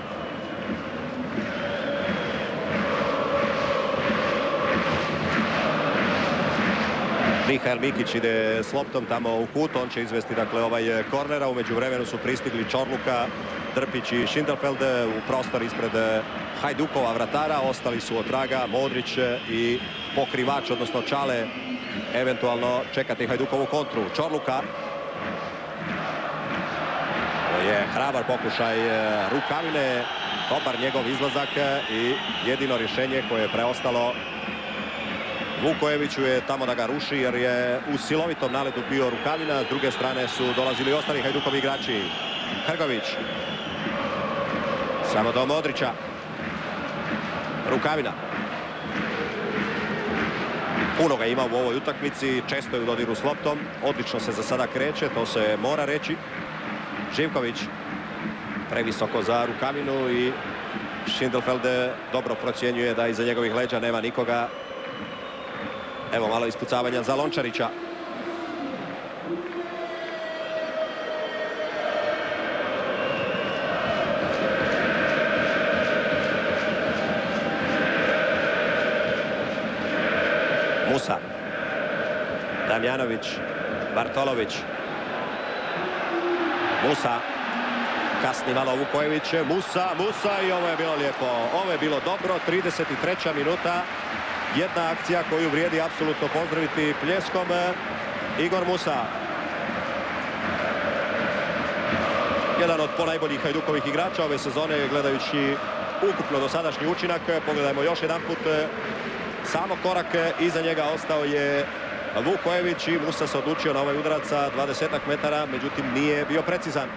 Mihael Mikić ide s loptom tamo u kut, on će izvesti dakle ovaj kornera. U međuvremenu su pristigli Čorluka, Drpić i Schindelfeld u prostor ispred Hajdukova vratara. Ostali su od traga Modrić i pokrivač, odnosno Čale, eventualno čekati Hajdukovu kontru. Čorluka. To je hrabar pokušaj Rukavine, dobar njegov izlazak i jedino rješenje koje je preostalo Vukojeviću je tamo da ga ruši, jer je u silovitom naletu bio Rukavina. S druge strane su dolazili ostali Hajdukovi igrači. Hrgović. Samo do Modrića. Rukavina. Puno ga ima u ovoj utakmici, često je u dodiru s loptom. Odlično se za sada kreće, to se mora reći. Živković. Previsoko za Rukavinu i Schindelfeld dobro procjenjuje da iza njegovih leđa nema nikoga. Evo malo ispucavanja za Lončarića. Musa. Damjanović. Bartolović. Musa. Kasni malo Vukojević. Musa i ovo je bilo lijepo. Ovo je bilo dobro. 33. minuta. Jedna akcija koju vrijedi apsolutno pozdraviti pljeskom. Igor Musa. Jedan od ponajboljih Hajdukovih igrača ove sezone, gledajući ukupno dosadašnji učinak. Pogledajmo još jedan put. Samo korak iza njega ostao je Vukojević i Musa se odlučio na ovaj udarac sa 20 metara, međutim nije bio precizan.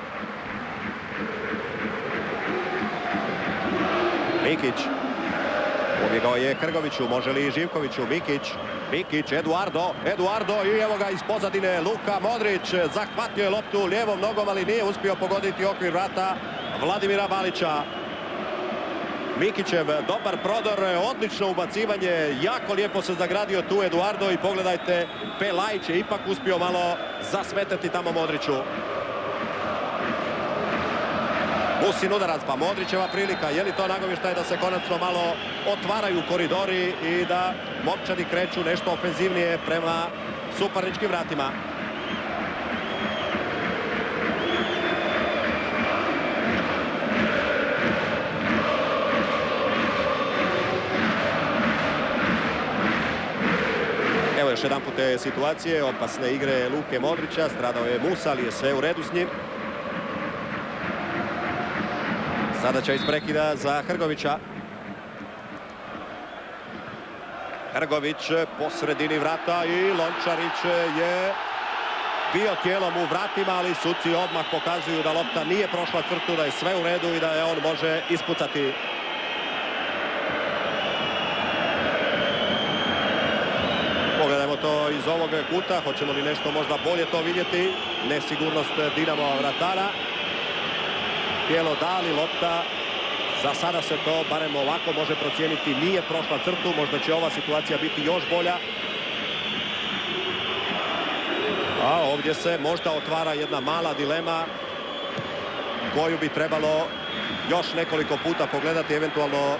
Mikić. Pobjegao je Hrgoviću, može li Živkoviću? Mikić, Eduardo i evo ga iz pozadine Luka Modrić. Zahvatio je loptu lijevom nogom, ali nije uspio pogoditi okvir vrata Vladimira Balića. Mikićev dobar prodor, odlično ubacivanje, jako lijepo se zagradio tu Eduardo i pogledajte, Pelajić je ipak uspio malo zasmetati tamo Modriću. Musin udarac, pa Modrićeva prilika. Je li to nagovještaj da se konačno malo otvaraju koridori i da momčadi kreću nešto ofenzivnije prema suparničkim vratima? još jedan put te situacije, opasne igre Luke Modrića, stradao je Musa, ali je sve u redu s njim. Sada će iz prekida za Hrgovića. Hrgović po sredini vrata i Lončarić je bio tijelom u vratima, ali suci odmah pokazuju da lopta nije prošla crtu, da je sve u redu i da je on može ispucati. Pogledajmo to iz ovog kuta, hoćemo li nešto možda bolje to vidjeti. Nesigurnost Dinamova vratara. Tijelo dali, lopta. Za sada se to, barem ovako, može procijeniti, nije prošla crtu. Možda će ova situacija biti još bolja. A ovdje se možda otvara jedna mala dilema koju bi trebalo još nekoliko puta pogledati, eventualno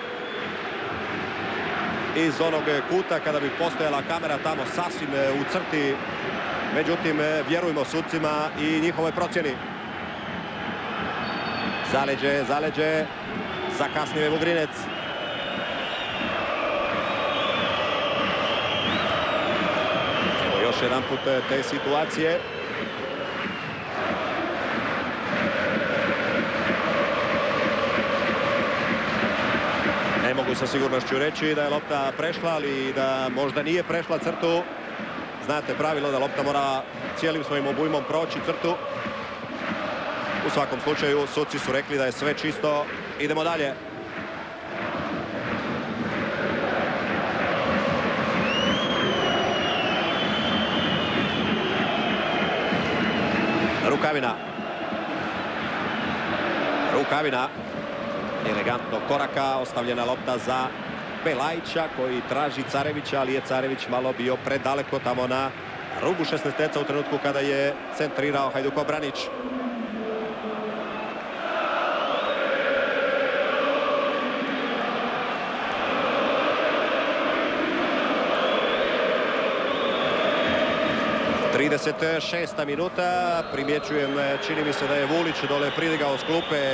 iz onog kuta kada bi postojala kamera tamo sasvim u crti. Međutim, vjerujemo sucima i njihovoj procjeni. Zaleđe, zakasnio je Vugrinec. Evo još jedan put te situacije. Ne mogu sa sigurnošću reći da je lopta prešla, ali da možda nije prešla crtu. Znate pravilo da lopta mora cijelim svojim obujmom proći crtu. U svakom slučaju, suci su rekli da je sve čisto. Idemo dalje. Rukavina. Elegantnog koraka, ostavljena lopta za Belajića koji traži Carevića, ali je Carević malo bio predaleko tamo na rubu 16-teca u trenutku kada je centrirao Hajdukov Branić. ...36. minuta, primjećujem, čini mi se da je Vulić dole pridigao s klupe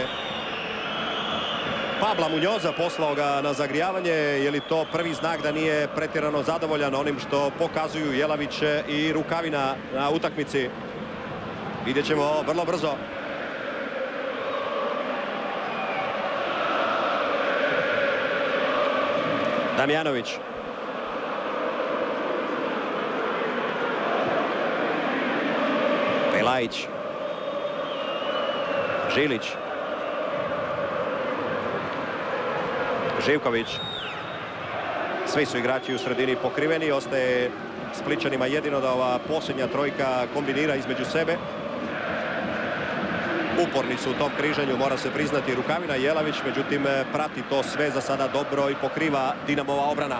Pabla Munjoza, poslao ga na zagrijavanje. Je li to prvi znak da nije pretjerano zadovoljan onim što pokazuju Jelavić i Rukavina na utakmici? Vidjet ćemo vrlo brzo. Damjanović. Belajić. Žilić. Živković. Svi su igrači u sredini pokriveni. Ostaje Spličanima jedino da ova posljednja trojka kombinira između sebe. Uporni su u tom križanju, mora se priznati, Rukavina i Jelavić. Međutim, prati to sve za sada dobro i pokriva Dinamova obrana.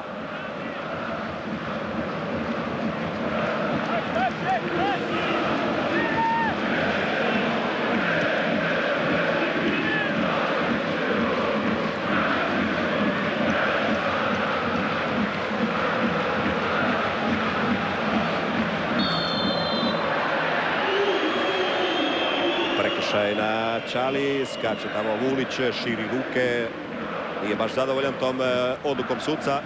Na Čali, skače tamo Vulić, širi ruke, nije baš zadovoljan tom odlukom suca.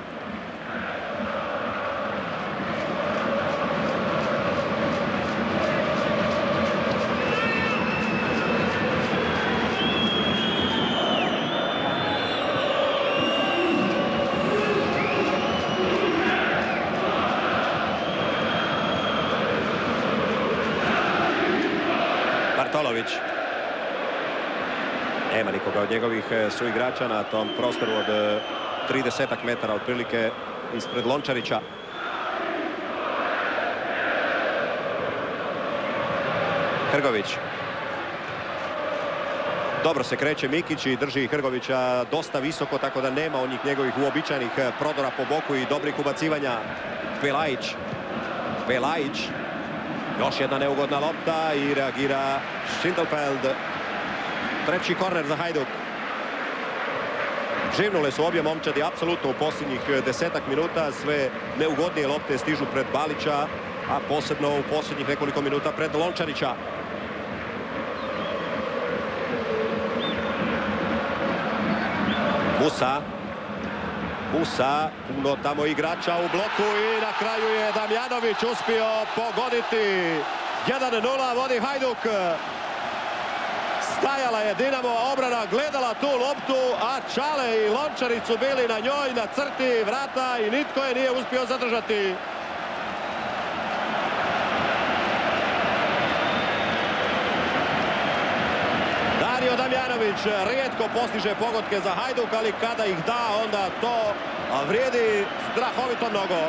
Bartolović. Nema nikoga od njegovih suigrača na tom prostoru od 30 metara otprilike ispred Lončarića. Hrgović. Dobro se kreće Mikić i drži Hrgovića dosta visoko, tako da nema onih njegovih uobičajenih prodora po boku i dobrih ubacivanja. Belajić. Još jedna neugodna lopta i reagira Schindelfeld. Treći korner za Hajduk. Živnule su obje momčadi apsolutno u posljednjih 10 minuta. Sve neugodnije lopte stižu pred Balića, a posebno u posljednjih nekoliko minuta pred Lončarića. Musa. Musa, puno tamo igrača u bloku i na kraju je Damjanović uspio pogoditi. 1:0 vodi Hajduk. Stajala je Dinamo, obrana gledala tu loptu, a Čale i Lončarić su bili na njoj, na crti vrata i nitko je nije uspio zadržati. Dario Damjanović rijetko postiže pogodke za Hajduk, ali kada ih da, onda to vrijedi strahovito mnogo.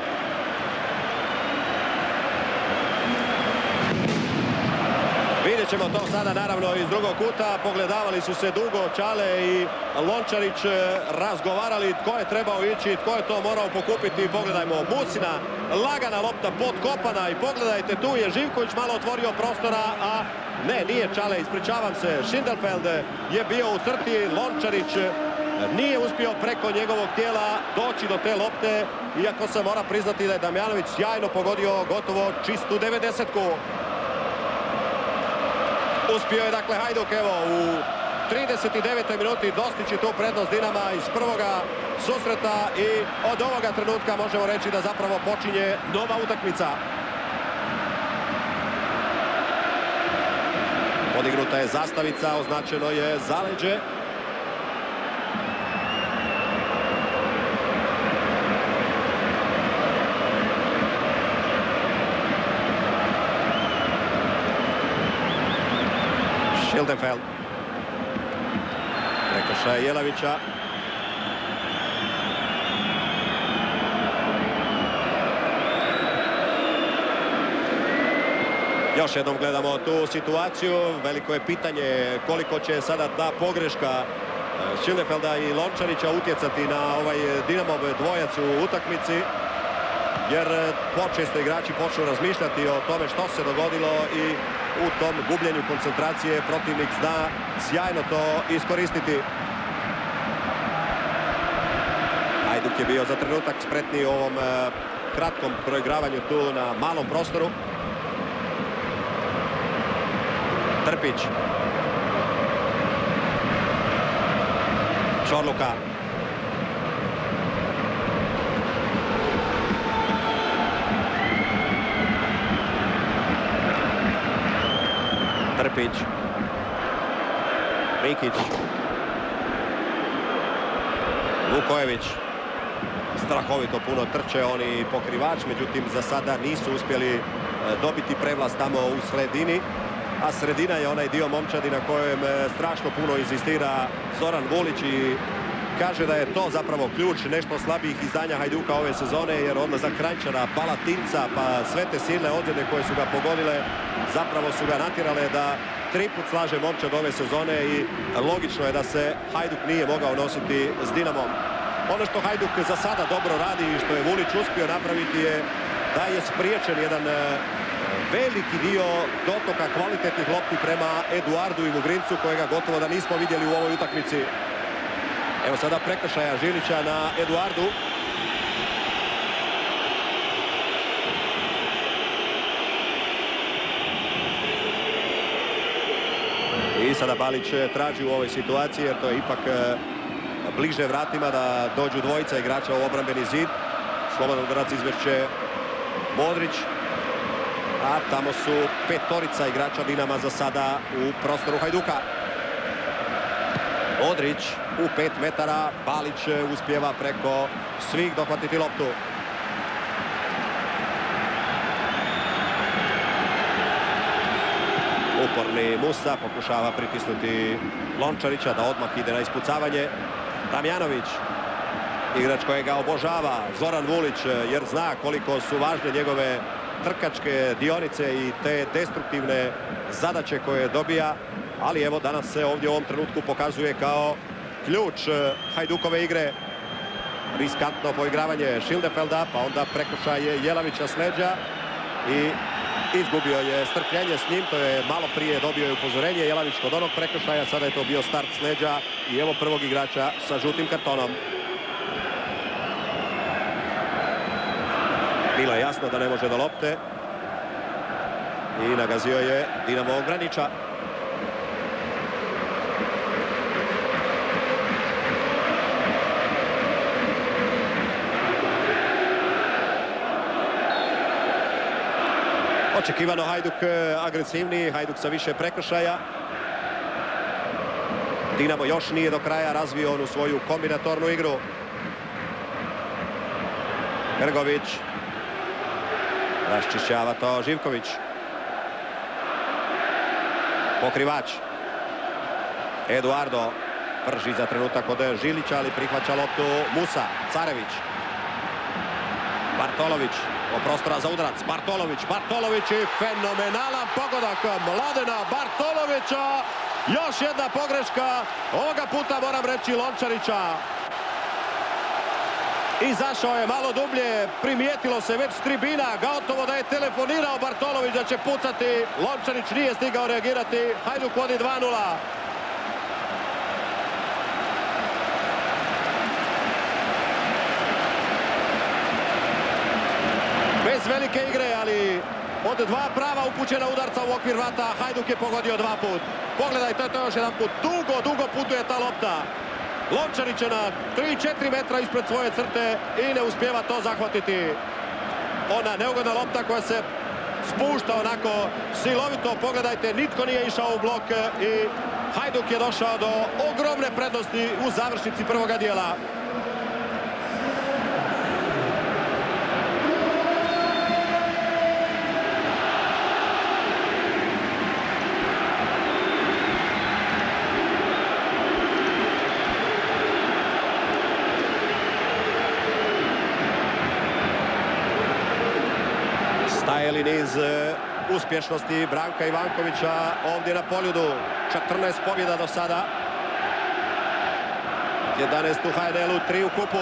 Vidjet ćemo to sada naravno iz drugog kuta. Pogledavali su se dugo Čale i Lončarić, razgovarali tko je trebao ići, tko je to morao pokupiti. Pogledajmo Musina, lagana lopta potkopana i pogledajte, tu je Živković malo otvorio prostora, a ne, nije Čale, ispričavam se. Schindelfeld je bio u crti, Lončarić nije uspio preko njegovog tijela doći do te lopte, iako se mora priznati da je Damjanović sjajno pogodio gotovo čistu 90-ku. Uspio je dakle Hajduk evo u 39. minuti dostići tu prednost Dinama iz prvoga susreta i od ovoga trenutka možemo reći da zapravo počinje nova utakmica. Podignuta je zastavica, označeno je zaleđe. Schindelfeld. Prekršaj Jelavića. Još jednom gledamo tu situaciju. Veliko je pitanje koliko će sada ta pogreška Schindelfelda i Lončarića utjecati na ovaj Dinamov dvojac u utakmici. Jer počesto igrači počnu razmišljati o tome što se dogodilo i u tom gubljenju koncentracije protivnik zna sjajno to iskoristiti. Hajduk je bio za trenutak spretniji u ovom kratkom proigravanju tu na malom prostoru. Trpić. Čorluka. Trpić. Mikić. Vukojević. Strahovito puno trče oni pokrivač, međutim za sada nisu uspjeli dobiti prevlast tamo u sredini. A sredina je onaj dio momčadi na kojem strašno puno inzistira Zoran Vulić i kaže da je to zapravo ključ nešto slabijih izdanja Hajduka ove sezone, jer odlazak Kranjčara, Palatinca, pa sve te silne ozljede koje su ga pogodile zapravo su ga natjerale da triput slaže momčad ove sezone i logično je da se Hajduk nije mogao nositi s Dinamom. Ono što Hajduk za sada dobro radi i što je Vulić uspio napraviti je da je spriječen jedan veliki dio dotoka kvalitetnih lopti prema Eduardu i Mugrincu, kojega gotovo da nismo vidjeli u ovoj utakmici. Evo sada prekršaja Žilića na Eduardu. I sada Balić traži u ovoj situaciji, jer to je ipak bliže vratima da dođu dvojica igrača u obrambeni zid. Slobodan udarac izvrće Modrić. A tamo su petorica igrača Dinama za sada u prostoru Hajduka. Modrić u 5 metara. Balić uspijeva preko svih dohvatiti loptu. Uporni Musa pokušava pritisnuti Lončarića da odmah ide na ispucavanje. Damjanović, igrač kojega obožava Zoran Vulić, jer zna koliko su važne njegove trkačke dionice i te destruktivne zadaće koje dobija. Ali evo danas se ovdje u ovom trenutku pokazuje kao ključ Hajdukove igre. Riskantno poigravanje Schindelfelda, pa onda prekršaj Jelavića s leđa i izgubio je strpljenje s njim. To je malo prije dobio je upozorenje Jelavić kod onog prekršaja, sada je to bio start s leđa i evo prvog igrača sa žutim kartonom. Bilo je jasno da ne može do lopte i nagazio je Dinamo Granića. Očekivano Hajduk agresivniji, Hajduk sa više prekršaja. Dinamo još nije do kraja razvio onu svoju kombinatornu igru. Grgović. Raščišćava to Živković. Pokrivač. Eduardo. Prži za trenutak od Žilića, ali prihvaća loptu Musa. Carević. Bartolović. O prostora za udarac. Bartolović i fenomenalan pogodak Mladena Bartolovića. Još jedna pogreška. Ovoga puta moram reći Lončarića. Izašao je malo dublje. Primijetilo se već s tribina. Gotovo da je telefonirao Bartolović da će pucati. Lončarić nije stigao reagirati. Hajduk vodi 2:0. Bez velike igre, ali od 2 prava upućena udarca u okvir vrata, Hajduk je pogodio 2 put. Pogledajte, to još jedan put. Dugo putuje ta lopta. Lončarić je na 3-4 metra ispred svoje crte i ne uspijeva to zahvatiti. Ona neugodna lopta koja se spušta onako silovito. Pogledajte, nitko nije išao u blok i Hajduk je došao do ogromne prednosti u završnici prvoga dijela. Stajeli niz uspješnosti Branka Ivankovića ovdje na Poljudu. 14 pobjeda do sada. 11 u HNL-u, 3 u kupu.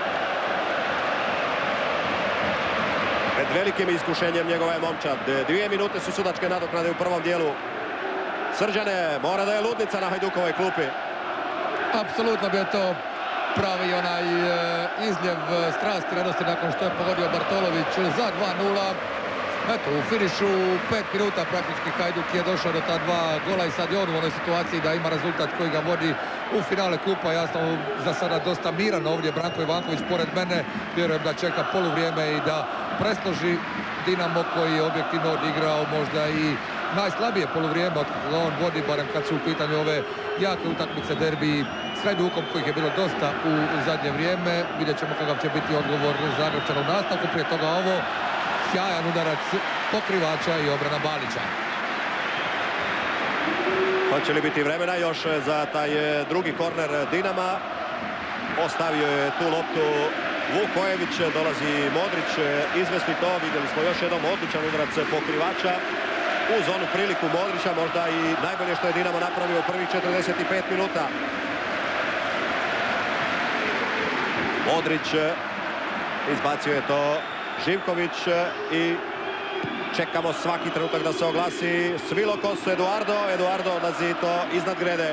Pred velikim iskušenjem njegova je momčad. 2 minute su sudačke nadoknade u prvom dijelu. Srđane, mora da je ludnica na Hajdukovoj klupi. Apsolutno bi je to pravi onaj izljev strasti radosti nakon što je pogodio Bartolović za 2:0. Eto, u finišu 5 minuta praktički Hajduk je došao do ta 2 gola i sad je on u onoj situaciji da ima rezultat koji ga vodi u finale kupa. Jasno, za sada dosta miran ovdje Branko Ivanković pored mene. Vjerujem da čeka poluvrijeme i da presloži Dinamo koji je objektivno odigrao možda i najslabije poluvrijeme od koga on vodi, barem kad su u pitanju ove jake utakmice derbi s Hajdukom kojih je bilo dosta u zadnje vrijeme. Vidjet ćemo kakav će biti odgovor Zagrebčana u nastavku. Prije toga ovo sjajan udarac Pokrivača i obrana Balića. Hoće li biti vremena još za taj drugi korner Dinama? Ostavio je tu loptu Vukojević, dolazi Modrić, izvesti to. Vidjeli smo još jednom odličan udarac Pokrivača. Uz onu priliku Modrića, možda i najbolje što je Dinamo napravio u prvih 45 minuta. Modrić, izbacio je to Živković i čekamo svaki trenutak da se oglasi Svilokos. Eduardo odlazi to iznad grede.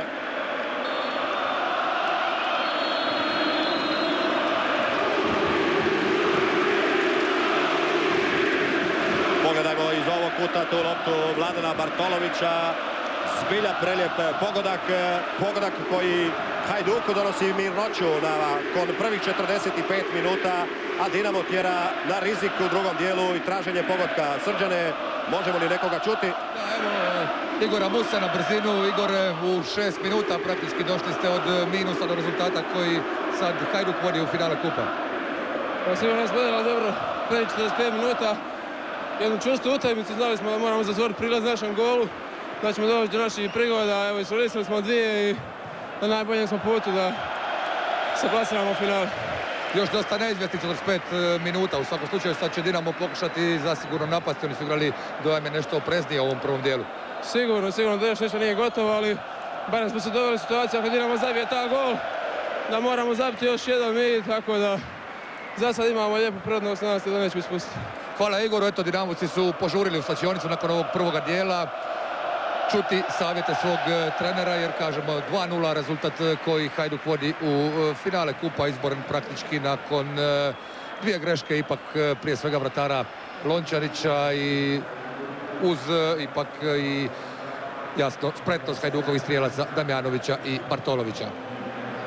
Pogledajmo iz ovog kuta tu loptu Mladena Bartolovića. Zbilja prelijep pogodak koji Hajduku donosi mirnoću nakon prvih 45 minuta, a Dinamo tjera na rizik u drugom dijelu i traženje pogotka. Srđane, možemo li nekoga čuti? Da, evo Igora Musa na brzinu. Igor, u 6 minuta praktički došli ste od minusa do rezultata koji sad Hajduk vodi u finale kupa. Pa sigurno nas gledala dobro, prvi 45 minuta. Jednu čvrstu utakmicu, znali smo da moramo zatvoriti prilaz našem golu, da ćemo doći do naših prigoda. Evo, iskoristili smo 2 i na najboljem smo putu da se plasiramo u finale. Još dosta neizvjesnih 45 minuta. U svakom slučaju sad će Dinamo pokušati zasigurno napasti. Oni su igrali, dojam je nešto opreznije u ovom prvom dijelu. Sigurno da još nešto nije gotovo, ali barem smo se doveli u situaciju ako Dinamo zabije ta gol, da moramo zabiti još jedan mi, tako da za sad imamo lijepu prednost, nadam se da nećemo ispustiti. Hvala Igoru, eto Dinamovci su požurili u slačionicu nakon ovog prvoga dijela. Čuti savjete svog trenera jer kažemo 2:0 rezultat koji Hajduk vodi u finale kupa, izboren praktički nakon 2 greške ipak prije svega vratara Lončarića i uz ipak i jasno spretnost Hajdukovih strijelaca Damjanovića i Bartolovića.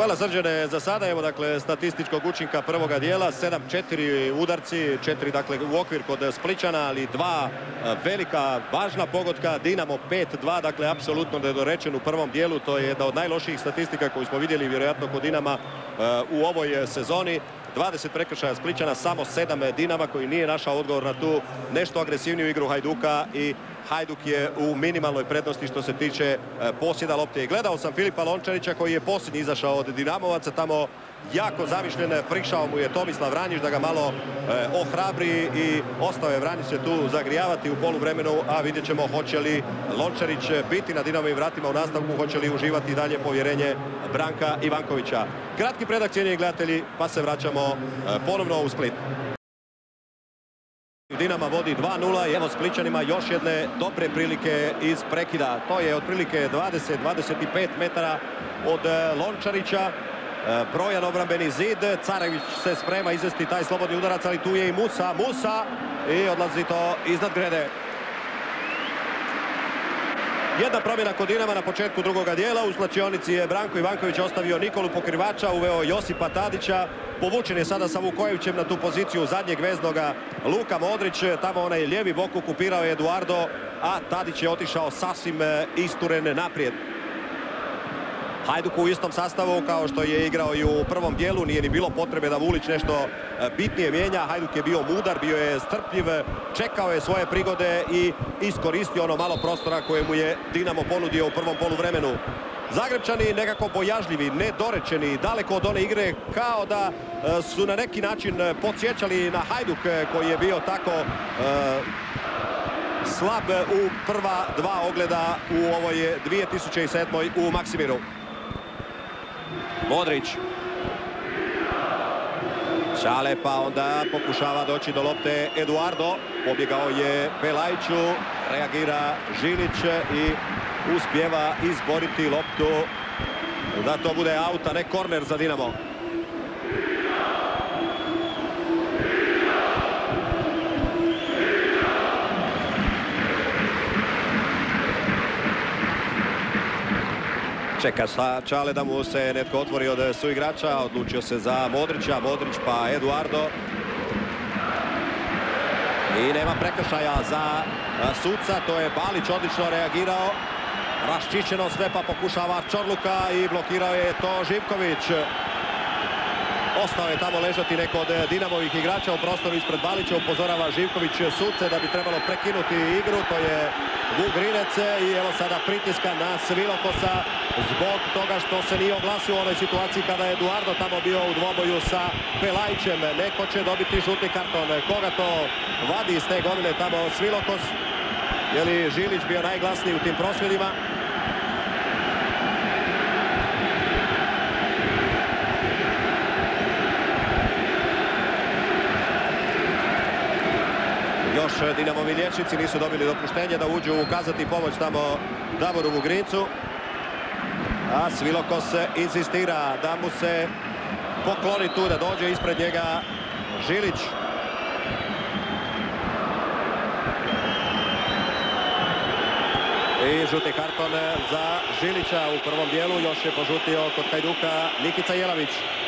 Hvala Srđane za sada. Evo dakle statističkog učinka prvoga dijela. 7-4 udarci, 4 dakle u okvir kod Splićana, ali 2 velika važna pogotka. Dinamo 5-2, dakle apsolutno nedorečen u prvom dijelu. To je jedna od najlošijih statistika koju smo vidjeli vjerojatno kod Dinama u ovoj sezoni. 20 prekršaja Splićana, samo 7 Dinama koji nije našao odgovor na tu nešto agresivniju igru Hajduka i Hajduk je u minimalnoj prednosti što se tiče posjeda lopte. Gledao sam Filipa Lončarića koji je posljednji izašao od Dinamovaca, tamo jako zamišljen, prišao mu je Tomislav Vranjić da ga malo ohrabri i ostao je Vranjić se tu zagrijavati u poluvremenu, a vidjet ćemo hoće li Lončarić biti na Dinamovim vratima u nastavku, hoće li uživati dalje povjerenje Branka Ivankovića. Kratki predak, cijenjeni gledatelji, pa se vraćamo ponovno u Split. Dinama vodi 2-0 i evo Splićanima još jedne dobre prilike iz prekida. To je otprilike 20-25 metara od Lončarića. Brojan obrambeni zid. Carević se sprema izvesti taj slobodni udarac, ali tu je i Musa. Musa i odlazi to iznad grede. Jedna promjena kod Dinama na početku drugoga dijela. U slačionici je Branko Ivanković ostavio Nikolu Pokrivača, uveo Josipa Tadića. Povučen je sada sa Vukojevićem na tu poziciju zadnjeg veznoga Luka Modrić. Tamo onaj lijevi bok okupirao je Eduardo, a Tadić je otišao sasvim isturen naprijed. Hajduk u istom sastavu kao što je igrao i u prvom dijelu. Nije ni bilo potrebe da Vulić nešto bitnije mijenja. Hajduk je bio mudar, bio je strpljiv, čekao je svoje prigode i iskoristio ono malo prostora koje mu je Dinamo ponudio u prvom poluvremenu. Zagrebčani nekako bojažljivi, nedorečeni, daleko od one igre, kao da su na neki način podsjećali na Hajduk koji je bio tako slab u prva 2 ogleda u ovoj 2007. u Maksimiru. Modrić. Šale, pa onda pokušava doći do lopte Eduardo. Pobjegao je Belajiću, reagira Žilić i uspijeva izboriti loptu da to bude aut, a ne korner za Dinamo. Čeka Čale da mu se netko otvori od suigrača, odlučio se za Modrića, Modrić pa Eduardo. I nema prekršaja za suca, to je Balić odlično reagirao. Raščišćeno sve, pa pokušava Čorluka i blokirao je to Živković. Ostao je tamo ležati neko od Dinamovih igrača u prostoru ispred Balića. Upozorava Živković suce da bi trebalo prekinuti igru. To je Vugrinec i evo sada pritiska na Svilokosa zbog toga što se nije oglasio u onoj situaciji kada je Eduardo tamo bio u dvoboju sa Belajićem. Neko će dobiti žuti karton. Koga to vadi iz te godine tamo Svilokos? Je li Žilić bio najglasniji u tim prosvjedima? Još Dinamovi liječnici nisu dobili dopuštenje da uđu ukazati pomoć tamo Davoru Vugrincu. A Svilokos insistira da mu se pokloni tu, da dođe ispred njega Žilić. I žuti karton za Žilića u prvom dijelu. Još je požutio kod Hajduka Nikica Jelavić.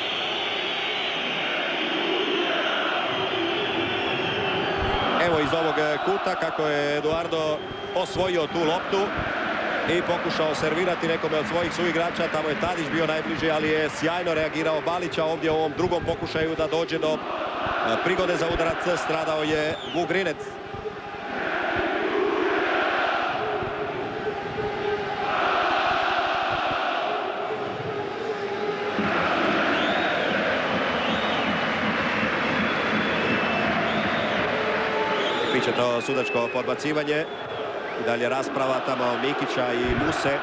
Evo iz ovog kuta kako je Eduardo osvojio tu loptu i pokušao servirati nekome od svojih suigrača. Tamo je Tadić bio najbliži, ali je sjajno reagirao Balića ovdje u ovom drugom pokušaju da dođe do prigode za udarac. Stradao je Vugrinec. Biće to sudačko podbacivanje. I dalje rasprava tamo Mikića i Muse.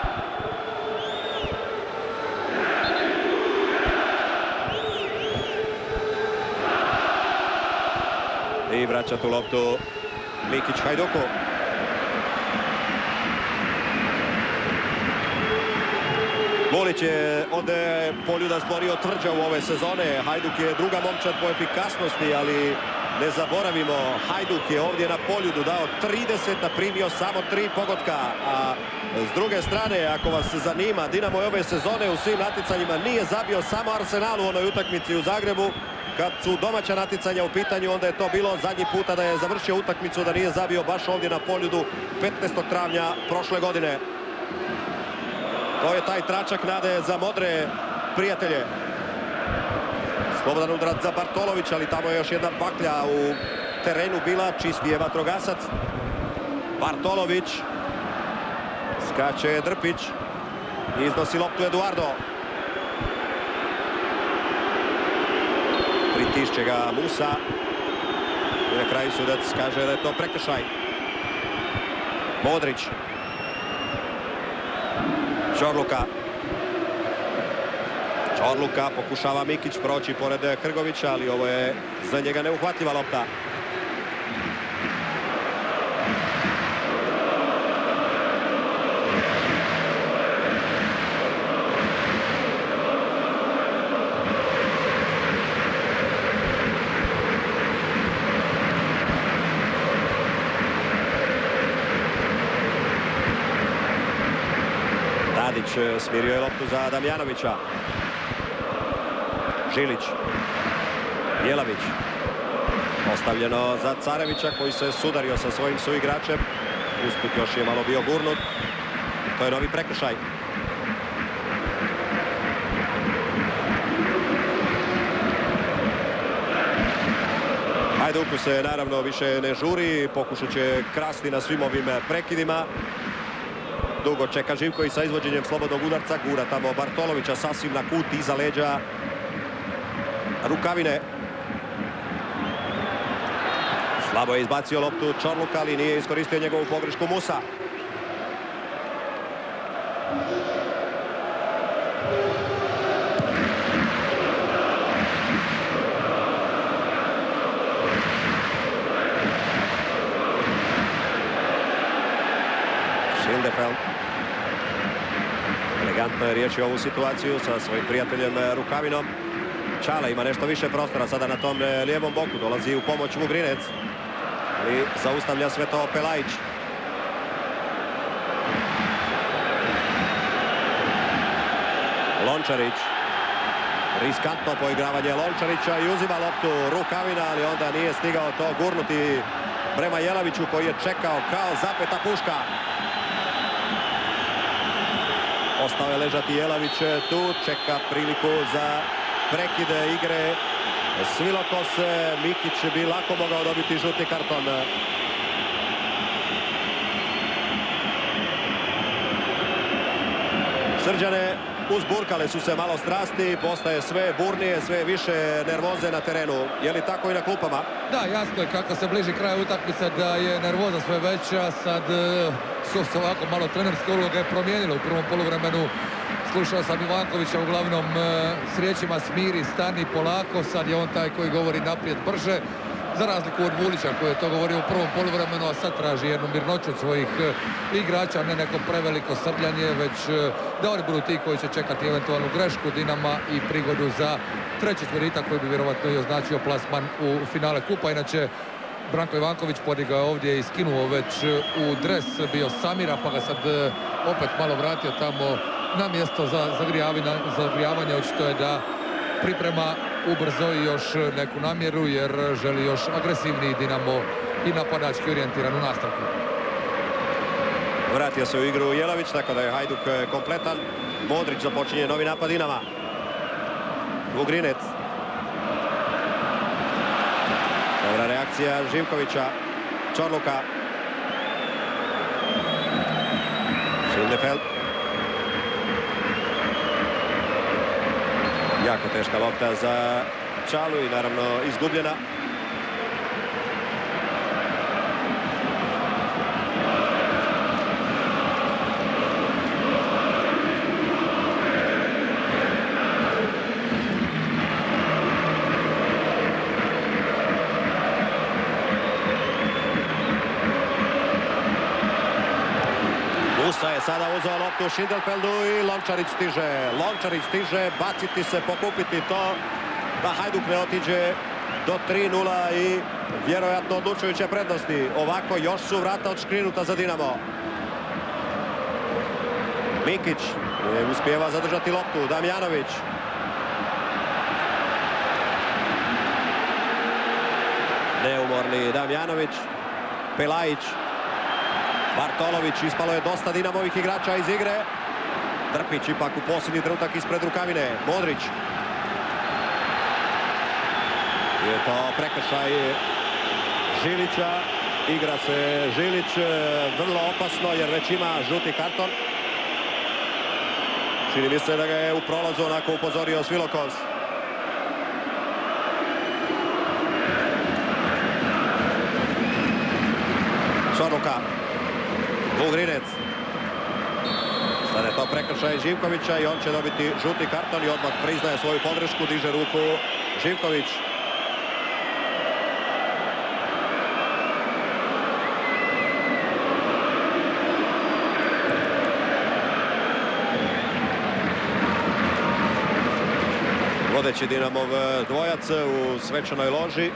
I vraća tu loptu Mikić Hajduku. Vulić je od Poljuda stvorio tvrđavu ove sezone. Hajduk je druga momčad po efikasnosti, ali Ne zaboravimo, Hajduk je ovdje na Poljudu dao 30, a primio samo 3 pogotka. A s druge strane, ako vas zanima, Dinamo je ove sezone u svim natjecanjima nije zabio samo Arsenalu u onoj utakmici u Zagrebu. Kad su domaća natjecanja u pitanju, onda je to bilo zadnji puta da je završio utakmicu, da nije zabio baš ovdje na Poljudu 15. travnja prošle godine. To je taj tračak nade za modre prijatelje. Slobodan udarac za Bartolovića, ali tamo je još jedna baklja u terenu bila, čisti je vatrogasac. Bartolović, skače Drpić, iznosi loptu Eduardo. Pritišće ga Musa i na kraju sudac kaže da je to prekršaj. Modrić, Čorluka. Čorluka, pokušava Mikić proći pored Hrgovića, ali ovo je za njega neuhvatljiva lopta. Tadić smirio je loptu za Damjanovića. Žilić, Jelavić, ostavljeno za Carevića koji se sudario sa svojim suigračem. Usput još je malo bio gurnut. To je novi prekršaj. Hajduku se naravno više ne žuri, pokušat će krasti na svim ovim prekidima. Dugo čeka Živković sa izvođenjem slobodnog udarca, gura tamo Bartolovića sasvim na kut iza leđa Rukavine. Slabo je izbacio loptu Čorluka, ali nije iskoristio njegovu pogrešku Musa. Schildefeld. Elegantno je riješio ovu situaciju sa svojim prijateljem Rukavinom. Čale ima nešto više prostora sada na tom lijevom boku. Dolazi u pomoć Vugrinec. Ali zaustavlja sve to Pelajić. Lončarić. Riskantno poigravanje Lončarića i uzima loptu Rukavina, ali onda nije stigao to gurnuti prema Jelaviću koji je čekao kao zapeta puška. Ostao je ležati Jelavić tu, čeka priliku za prekide igre. Svilokos, Mikić bi lako mogao dobiti žuti karton. Srđane uzburkale su se malo strasti, postaje sve burnije, sve više nervoze na terenu. Je li tako i na klupama? Da, jasno je kako se bliži kraj utakmice da je nervoza sve veća. Sad su se ovako malo trenerske uloge promijenile u prvom poluvremenu. Slušao sam Ivankovića uglavnom s riječima smiri, stani, polako. Sad je on taj koji govori naprijed brže. Za razliku od Vulića koji je to govorio u prvom poluvremenu, a sad traži jednu mirnoću od svojih igrača, ne neko preveliko srljanje, već da oni budu ti koji će čekati eventualnu grešku Dinama i prigodu za treći zboritak koji bi vjerovatno i označio plasman u finale kupa. Inače, Branko Ivanković podigao je ovdje i skinuo već u dres, bio Samira, pa ga sad opet malo vratio tamo na mjesto za zagrijavanje. Očito je da priprema ubrzo i još neku namjeru jer želi još agresivniji Dinamo i napadački orijentiran u nastavku. Vratio se u igru Jelavić, tako da je Hajduk kompletan. Modrić započinje novi napad Dinama. Vugrinec. Dobra reakcija Živkovića. Čorluka. Schildefeld. Jako teška lopta za Čalu i naravno izgubljena. Musa je sada uzeo loptu Schildefeldu i Lončarić stiže. Lončarić stiže, baciti se, pokupiti to da Hajduk ne otiđe do 3:0 i vjerojatno odlučujuće prednosti. Ovako još su vrata odškrinuta za Dinamo. Mikić uspijeva zadržati loptu. Damjanović. Neumorni Damjanović. Pelajić. Bartolović. Ispalo je dosta Dinamovih igrača iz igre. Drpić ipak u posljednji trenutak ispred rukavine. Modrić. Je to prekršaj Žilića. Igra se Žilić. Vrlo opasno jer već ima žuti karton. Čini mi se da ga je u prolazu onako upozorio Svilokos. Čorluka. Vugrinec. Sada je to prekršaj Živkovića i on će dobiti žuti karton i odmah priznaje svoju pogrešku. Diže ruku Živković. Vodeći Dinamov dvojac u svečanoj loži.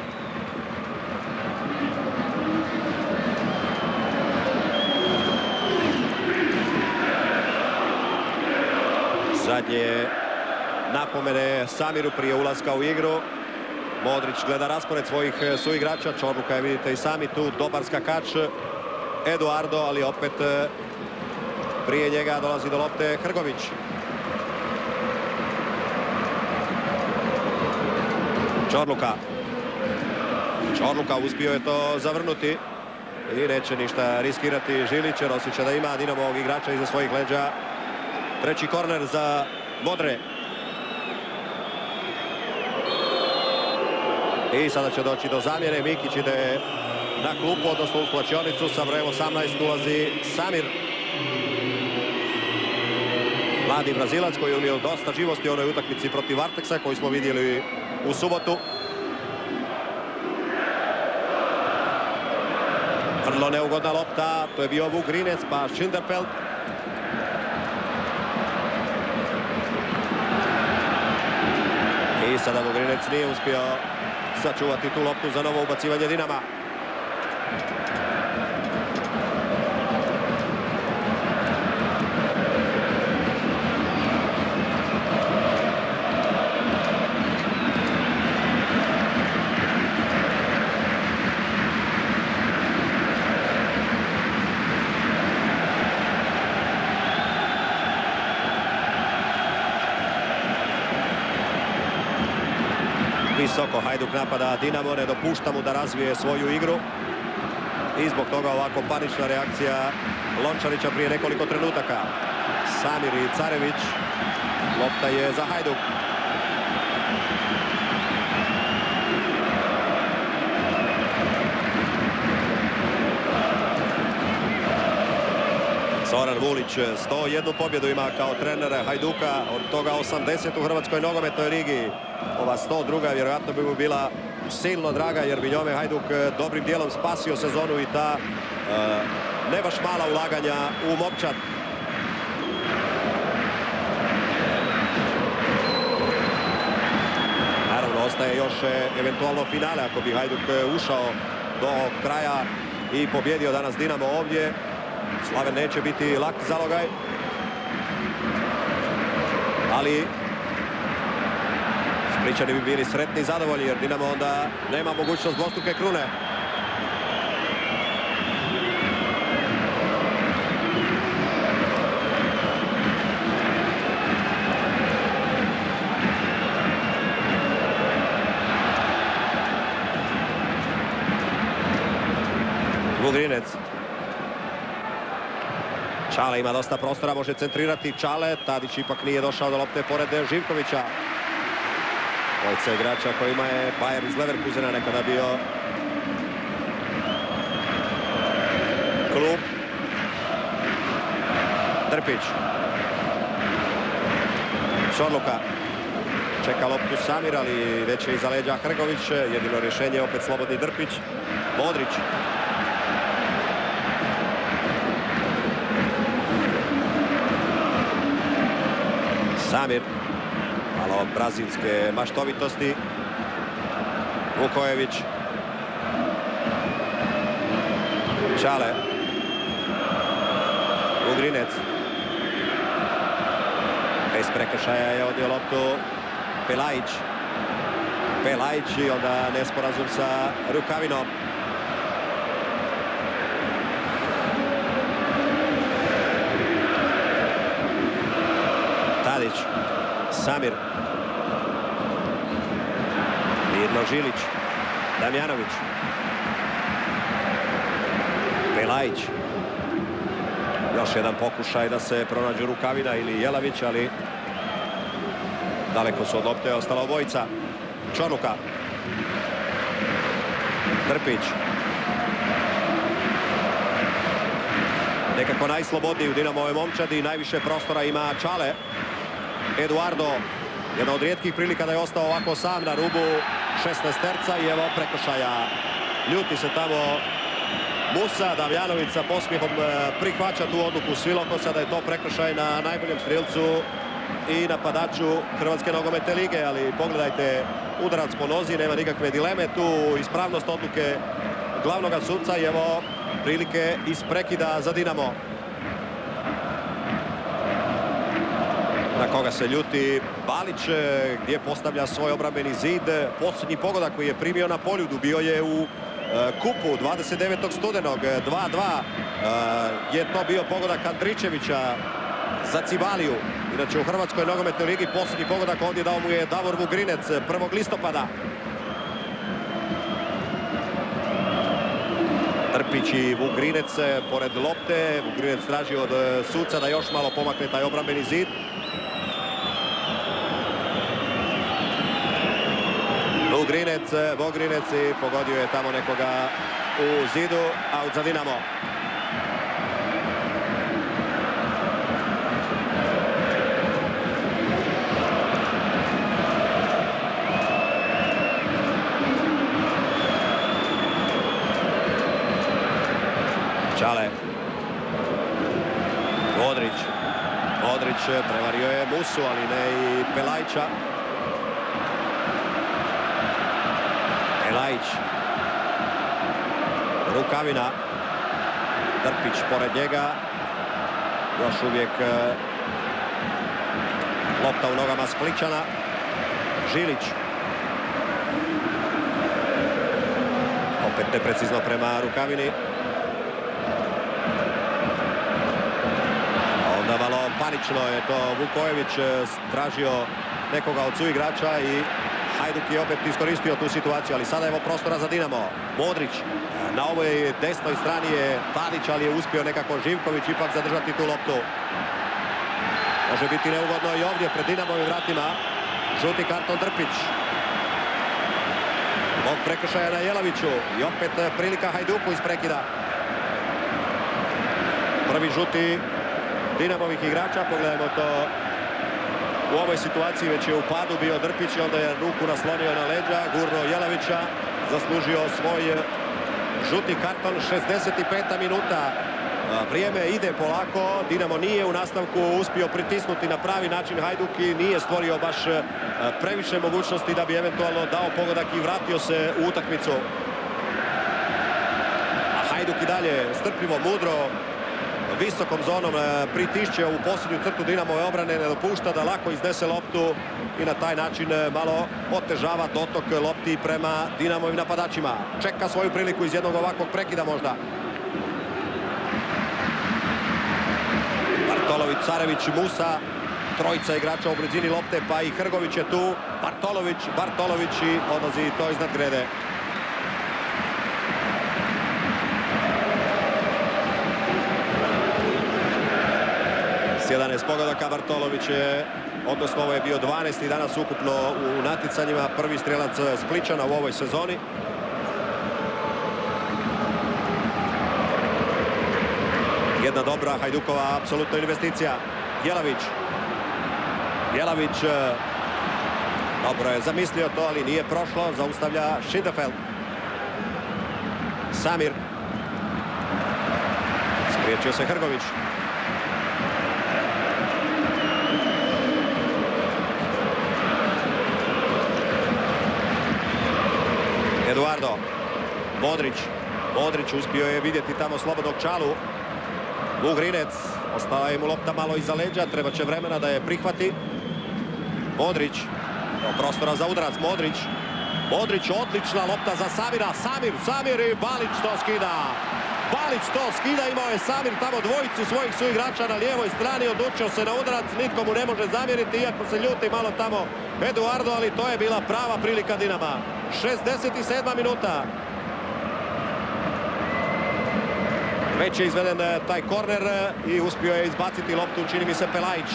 Zadnje napomene Samiru prije ulaska u igru. Modrić gleda raspored svojih suigrača. Čorluka je, vidite i sami tu, dobar skakač. Eduardo, ali opet prije njega dolazi do lopte Hrgović. Čorluka uspio je to zavrnuti i neće ništa riskirati Žilić jer osjeća da ima Dinamovog igrača iza svojih leđa. Treći korner za Modre. I sada će doći do zamjene. Mikić ide na klupu, odnosno u slačionicu. Sa brojem 18 ulazi Samir. Mladi Brazilac koji je unio dosta živosti u onoj utakmici protiv Varteksa koju smo vidjeli u subotu. Vrlo neugodna lopta, to je bio Vugrinec pa Schinderfeld. I sada Vugrinec nije uspio sačuvati tu loptu za novo ubacivanje Dinama. Visoko Hajduk napada Dinamo, ne dopušta mu da razvije svoju igru. I zbog toga ovako panična reakcija Lončarića prije nekoliko trenutaka. Samir i Carević. Lopta je za Hajduk. Zoran Vulić 101 pobjedu ima kao trener Hajduka, od toga 80 u Hrvatskoj nogometnoj ligi. Ova 102. vjerojatno bi mu bila silno draga jer bi njome Hajduk dobrim dijelom spasio sezonu i ta ne baš mala ulaganja u momčad. Naravno, ostaje još eventualno finale ako bi Hajduk ušao do kraja i pobjedio danas Dinamo ovdje. Slaven neće biti lak zalogaj. Ali Splićani bi bili sretni i zadovoljni jer Dinamo onda nema mogućnost dvostruke krune. Vugrinec. Čale ima dosta prostora, može centrirati Čale. Tadić ipak nije došao do lopte pored Živkovića. Dvojica igrača kojima je Bayer iz Leverkusena nekada bio klub. Drpić. Čorluka. Čeka loptu Samir, ali već je iza leđa Hrgović. Jedino rješenje opet slobodni Drpić. Modrić. Samir. Malo brazilske maštovitosti. Vukojević. Čale. Vugrinec. Bez prekršaja je odnio loptu Pelajić. Pelajić i onda nesporazum sa Rukavinom. Tadić. Samir. Mirno Žilić. Damjanović. Pelajić. Još jedan pokušaj da se pronađu Rukavina ili Jelavić, ali daleko su od lopte ostala obojica. Čorluka. Drpić. Nekako najslobodniji u Dinamove momčadi, najviše prostora ima Čale. Eduardo, jedna od rijetkih prilika da je ostao ovako sam na rubu 16-terca i evo prekršaja. Ljuti se tamo Musa. Damjanović sa posmijehom prihvaća tu odluku Svilokosa da je to prekršaj na najboljem strelcu i napadaču Hrvatske nogometne lige, ali pogledajte, udarac po nozi, nema nikakve dileme tu, ispravnost odluke glavnog sudca i evo prilike iz prekida za Dinamo. Na koga se ljuti Balić, gdje postavlja svoj obrambeni zid. Posljednji pogodak koji je primio na Poljudu bio je u kupu 29. studenog, 2-2 je to bio pogodak Andričevića za Cibaliju. Inače u Hrvatskoj nogometnoj ligi posljednji pogodak ovdje dao mu je Davor Vugrinec 1. listopada. Drpić i Vugrinec pored lopte. Vugrinec traži od suca da još malo pomakne taj obrambeni zid. Vugrinec i pogodio je tamo nekoga u zidu, aut za Dinamo. Čale. Modrić prevario je Musu, ali ne i Pelajića. Pelajić. Rukavina. Drpić pored njega. Još uvijek lopta u nogama Spličana. Žilić. Opet neprecizno prema Rukavini. Onda malo panično je to Vukojević tražio nekoga od suigrača i Hajduk je opet iskoristio tu situaciju, ali sada evo prostora za Dinamo. Modrić, na ovoj desnoj strani je Tadić, ali je uspio nekako Živković ipak zadržati tu loptu. Može biti neugodno i ovdje pred Dinamovim vratima. Žuti karton Drpić. Od prekršaja na Jelaviću i opet prilika Hajduku iz prekida. Prvi žuti Dinamovih igrača, pogledajmo to. U ovoj situaciji već je u padu bio Drpić i onda je ruku naslonio na leđa, gurno Jelavića, zaslužio svoj žuti karton. 65. minuta. Vrijeme ide polako, Dinamo nije u nastavku uspio pritisnuti na pravi način Hajduk i nije stvorio baš previše mogućnosti da bi eventualno dao pogodak i vratio se u utakmicu. A Hajduk i dalje strpljivo, mudro, visokom zonom pritišće u posljednju crtu Dinamove obrane, ne dopušta da lako iznese loptu i na taj način malo otežava dotok lopti prema Dinamovim napadačima. Čeka svoju priliku iz jednog ovakvog prekida možda. Bartolović, Carević, Musa, trojica igrača u blizini lopte, pa i Hrgović je tu. Bartolović i odlazi to iznad grede. S 11 pogodaka Bartolović je, odnosno ovo je bio 12. danas ukupno u natjecanjima, prvi strelac Spličana u ovoj sezoni. Jedna dobra Hajdukova apsolutno investicija. Jelavić dobro je zamislio to, ali nije prošlo. Zaustavlja Schindefeld. Samir. Spriječio se Hrgović. Eduardo. Modrić. Modrić uspio je vidjeti tamo slobodnog Čalu. Vugrinec. Ostala je mu lopta malo iza leđa. Treba će vremena da je prihvati. Modrić. Prostora za udarac. Modrić. Modrić, odlična lopta za Samira. Samir i Balić to skida. Balić to skida, imao je Samir tamo dvojicu svojih suigrača na lijevoj strani, odlučio se na udarac, nitko mu ne može zamjeriti, iako se ljuti malo tamo Eduardo, ali to je bila prava prilika Dinama. 67. minuta. Već je izveden taj korner i uspio je izbaciti loptu, čini mi se Pelajić.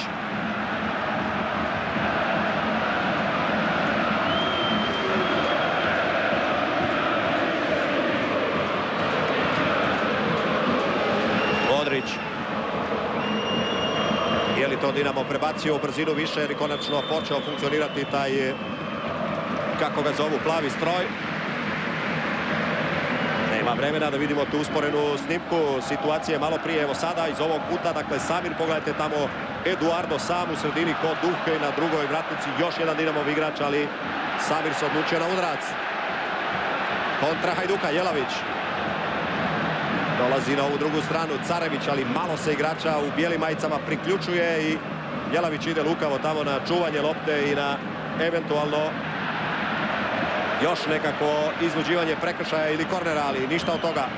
Je li to Dinamo prebacio u brzinu više jer je konačno počeo funkcionirati taj, kako ga zovu, plavi stroj. Nema vremena da vidimo tu usporenu snimku situacije malo prije. Evo sada iz ovog puta, dakle Samir, pogledajte tamo Eduardo sam u sredini kod Duhe i na drugoj vratnici još jedan Dinamov igrač, ali Samir se odlučio na udarac. Kontra Hajduka, Jelavić. Dolazi na ovu drugu stranu Carević, ali malo se igrača u bijelim majicama priključuje i Jelavić ide lukavo tamo na čuvanje lopte i na eventualno još nekako iznuđivanje prekršaja ili kornera, ali ništa od toga.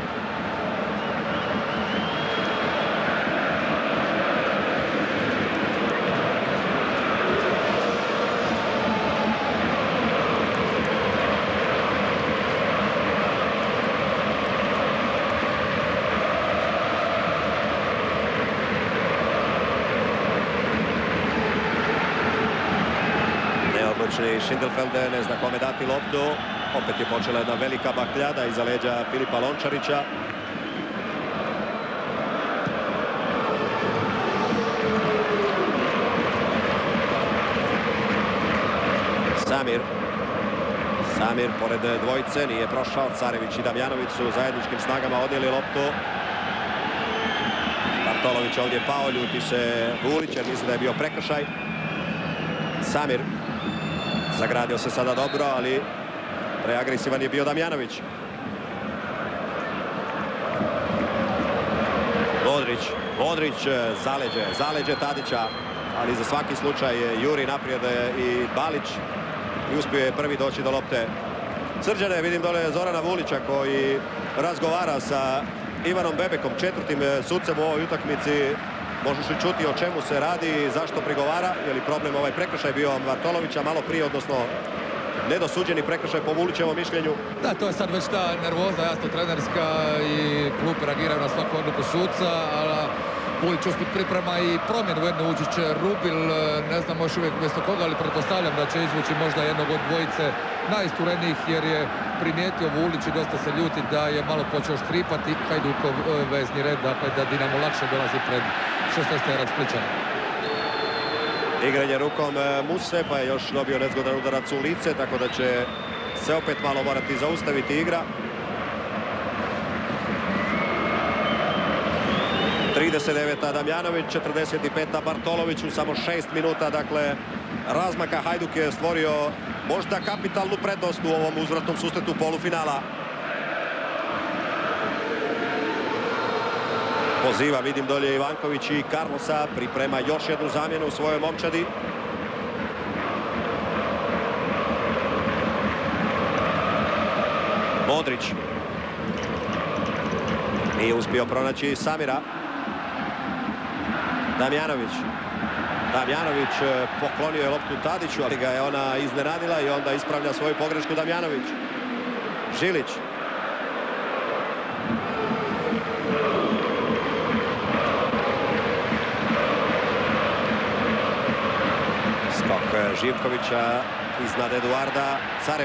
Schindelfeld ne zna kome dati loptu. Opet je počela jedna velika bakljada iza leđa Filipa Lončarića. Samir pored dvojice, nije prošao. Carević i Damjanović su zajedničkim snagama odnijeli loptu. Bartolović ovdje pao, ljuti se Vulić jer misli da je bio prekršaj. Samir zagradio se sada dobro, ali preagresivan je bio Damjanović. Modrić, zaleđe Tadića, ali za svaki slučaj juri naprijed i Balić i uspio je prvi doći do lopte. Srđane, vidim dole Zorana Vulića koji razgovara sa Ivanom Bebekom, četvrtim sucem u ovoj utakmici. Možeš li čuti o čemu se radi, zašto prigovara, je li problem ovaj prekršaj bio Bartolovića malo prije, odnosno nedosuđeni prekršaj po Vulićevom mišljenju? Da, to je sad već ta nervoza, jasno trenerska i klub reagiraju na svaku odluku suca, ali Vulić usput priprema i promjenu jednu, ući će Rubil, ne znam još uvijek mjesto koga, ali pretpostavljam da će izvući možda jednog od dvojice najisturenijih jer je primijetio Vulić i dosta se ljuti da je malo počeo škripati Hajdukov vezni red, dakle da Dinamo lakše dolazi pred 16-terac Splićana. Igranje rukom Muse, pa je još dobio nezgodan udarac u lice, tako da će se opet malo morati zaustaviti igra. 39. Damjanović, 45. Bartolović u samo 6 minuta, dakle razmaka. Hajduk je stvorio možda kapitalnu prednost u ovom uzvratnom susretu polufinala. Poziva, vidim dolje Ivanković i Carlosa, priprema još jednu zamjenu u svojoj momčadi. Modrić. Nije uspio pronaći Samira. Damjanović poklonio je loptu Tadiću, ali ga je ona iznenadila i onda ispravlja svoju pogrešku Damjanović. Žilić. Skok Živkovića iznad Eduarda.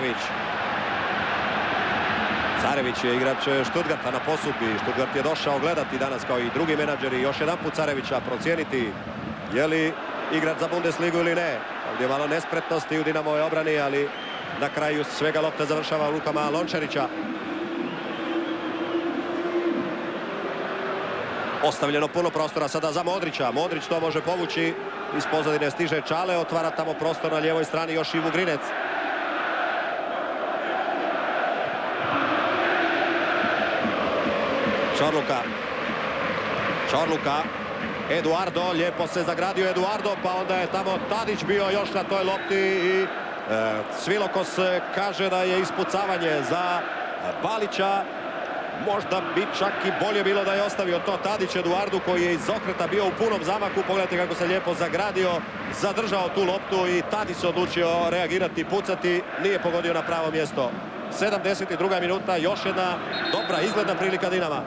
Carević je igrač Stuttgarta na posudbi. Stuttgart je došao gledati danas kao i drugi menadžeri. Još jedan put Carevića procijeniti je li igrač za Bundesligu ili ne. Ovdje je malo nespretnosti u Dinamovoj obrani, ali na kraju svega lopta završava u rukama Lončarića. Ostavljeno puno prostora sada za Modrića. Modrić to može povući. Iz pozadine stiže Čale, otvara tamo prostor na lijevoj strani još i Vugrinec. Čorluka. Eduardo, lijepo se zagradio Eduardo, pa onda je tamo Tadić bio još na toj lopti i Cvilokos kaže da je ispucavanje za Balića. Možda bi čak i bolje bilo da je ostavio to Tadić Eduardu koji je iz okreta bio u punom zamaku. Pogledajte kako se lijepo zagradio, zadržao tu loptu i Tadić se odlučio reagirati, pucati. Nije pogodio na pravo mjesto. 72. minuta, još jedna dobra izgledna prilika Dinama.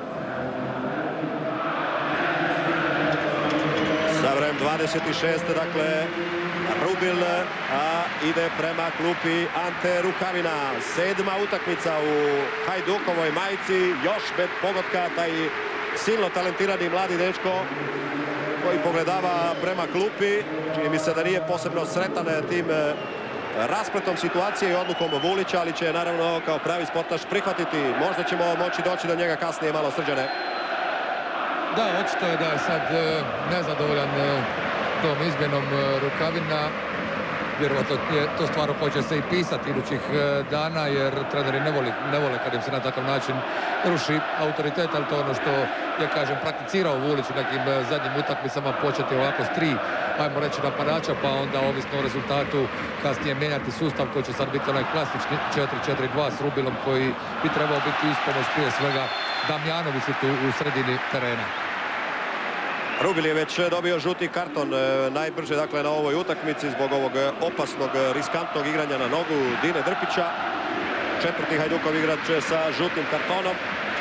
Za vrem 26. dakle Rubil, a ide prema klupi Ante Rukavina. 7. utakmica u Hajdukovoj majici, još bez pogotka taj silno talentirani mladi dečko koji pogledava prema klupi. Čini mi se da nije posebno sretan tim raspletom situacije i odlukom Vulića, ali će naravno kao pravi sportaš prihvatiti. Možda ćemo moći doći do njega kasnije malo, Srđane. Da, očito je da je sad nezadovoljan tom izmjenom Rukavina. Vjerovatno je to stvarno počeo se i pisati idućih dana, jer treneri ne vole kad im se na takav način ruši autoritet, ali to je ono što je, kažem, prakticirao Vulić u nekim zadnjim utakmicama, početi ovako s 3, ajmo reći, napadača, pa onda ovisno o rezultatu kasnije mijenjati sustav koji će sad biti onaj klasični 4-4-2 s Rubilom koji bi trebao biti ispomoć prije svega Damjanoviću tu u sredini terena. Rubil je već dobio žuti karton najbrže dakle na ovoj utakmici zbog ovog opasnog, riskantnog igranja na nogu Dine Drpića. 4. Hajdukov igrač sa žutim kartonom.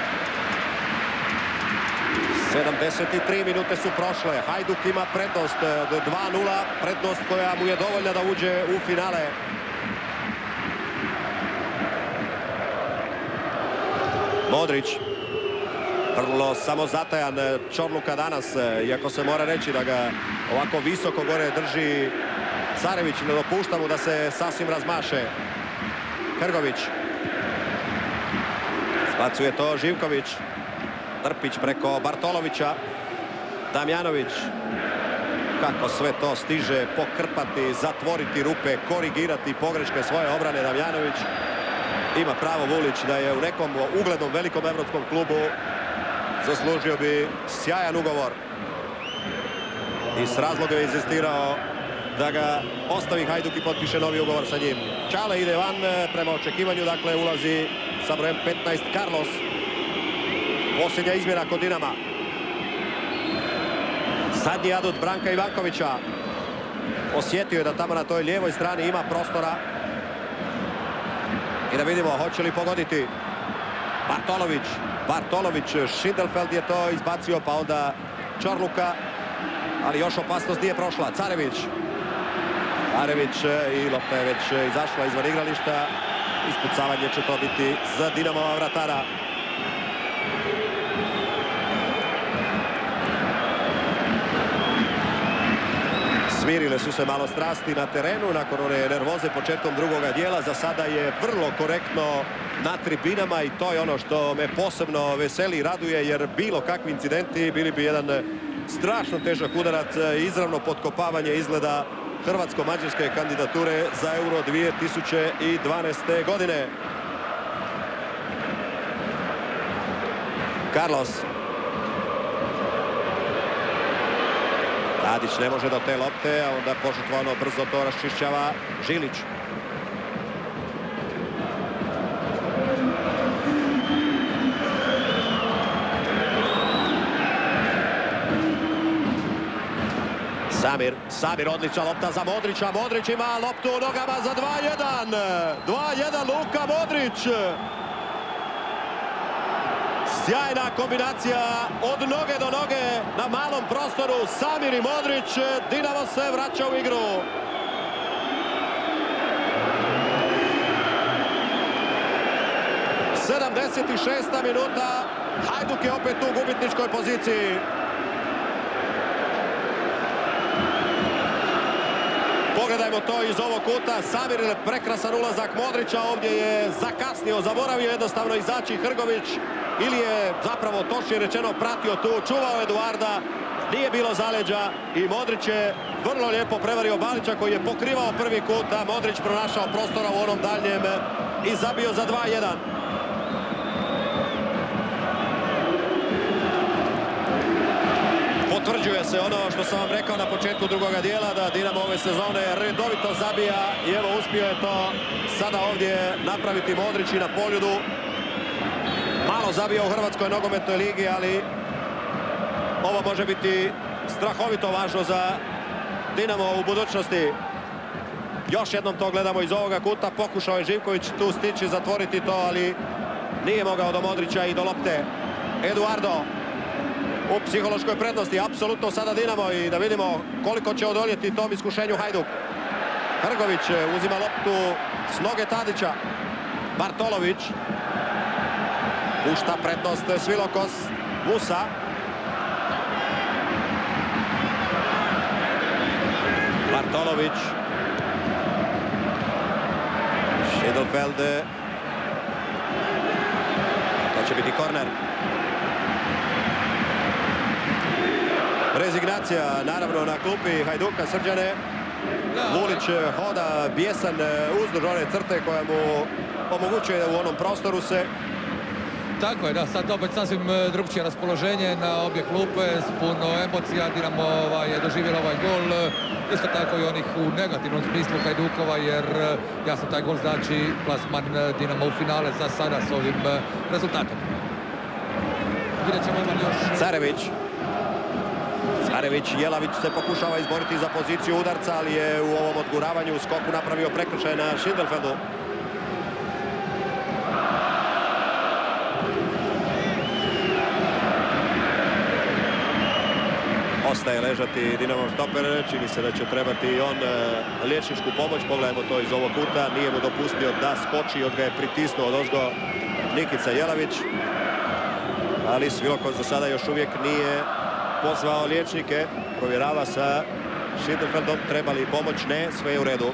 73 minute su prošle. Hajduk ima prednost od 2:0, prednost koja mu je dovoljna da uđe u finale. Modrić. Vrlo samozatajan Čorluka danas, iako se mora reći da ga ovako visoko gore drži Carević, ne dopušta mu da se sasvim razmaše. Hrgović. Zbacuje to Živković. Drpić preko Bartolovića. Damjanović. Kako sve to stiže pokrpati, zatvoriti rupe, korigirati pogreške svoje obrane Damjanović. Ima pravo Vulić da je u nekom uglednom velikom evropskom klubu zaslužio bi sjajan ugovor. I s razlogom je inzistirao da ga ostavi Hajduk i potpiše novi ugovor sa njim. Čale ide van prema očekivanju, dakle ulazi sa brojem 15 Carlos. Posljednja izmjena kod Dinama. Zadnji adut Branka Ivankovića. Osjetio je da tamo na toj lijevoj strani ima prostora. I da vidimo hoće li pogoditi. Bartolović, Schindelfeld je to izbacio, pa onda Čorluka, ali još opasnost nije prošla. Carević i lopta je već izašla izvan igrališta. Ispucavanje će to biti za Dinamova vratara. Smirile su se malo strasti na terenu nakon one nervoze početkom drugoga dijela. Za sada je vrlo korektno na tribinama i to je ono što me posebno veseli i raduje, jer bilo kakvi incidenti bili bi jedan strašno težak udarac, izravno potkopavanje izgleda hrvatsko-mađarske kandidature za Euro 2012. godine. Carlos. Tadić ne može do te lopte, a onda požrtvovano brzo to raščišćava Žilić. Samir, odlična lopta za Modrića. Modrić ima loptu u nogama za 2:1. 2:1 Luka Modrić. Sjajna kombinacija od noge do noge na malom prostoru. Samir i Modrić. Dinamo se vraća u igru. ...76. minuta. Hajduk je opet u gubitničkoj poziciji. Pogledajmo to iz ovog kuta. Samir, prekrasan ulazak Modrića. Ovdje je zakasnio, zaboravio jednostavno izaći Hrgović. Ili je zapravo točnije rečeno pratio tu, čuvao Eduarda. Nije bilo zaleđa i Modrić je vrlo lijepo prevario Balića koji je pokrivao prvi kut, a Modrić pronašao prostora u onom daljnjem i zabio za 2:1. Potvrđuje se ono što sam vam rekao na početku drugoga dijela, da Dinamo ove sezone redovito zabija i evo uspio je to sada ovdje napraviti Modrić i na Poljudu. Malo zabija u Hrvatskoj nogometnoj ligi, ali ovo može biti strahovito važno za Dinamo u budućnosti. Još jednom to gledamo iz ovoga kuta. Pokušao je Živković tu stići, zatvoriti to, ali nije mogao do Modrića i do lopte. Eduardo u psihološkoj prednosti, apsolutno sada Dinamo, i da vidimo koliko će odoljeti tom iskušenju Hajduk. Hrgović uzima loptu s noge Tadića. Bartolović pušta prednost Svilokos. Musa. Bartolović. Schindelfeld. To će biti korner. Rezignacija naravno na klupi Hajduka, Srđane. Lulić hoda bijesan uzduž one crte koja mu omogućuje u onom prostoru se. Tako je, da, sad opet sasvim drugčije raspoloženje na obje klupe, s puno emocija. Dinamo je doživjela ovaj gol, isto tako i onih u negativnom smislu Hajdukova, jer jasno taj gol znači plasman Dinamo u finale za sada s ovim rezultatom. Vidjet ćemo imali još... Carević, Jelavić se pokušava izboriti za poziciju udarca, ali je u ovom odguravanju skoku napravio prekršaj na Schindelfeldu. Ostaje ležati Dinamov stoper, čini se da će trebati i on liječničku pomoć. Pogledajmo to iz ovog kuta, nije mu dopustio da skoči, od ga je pritisnuo odozgo Nikica Jelavić. Ali Svilokos za sada još uvijek nije pozvao liječnike, provjerava sa Schindelfeldom treba li pomoć, ne, sve je u redu.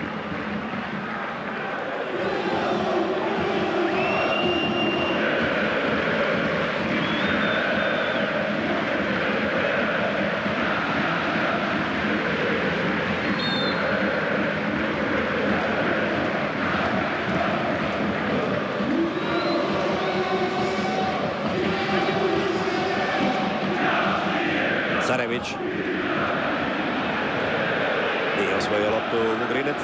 Carević. Nije osvojio loptu Mugrinec.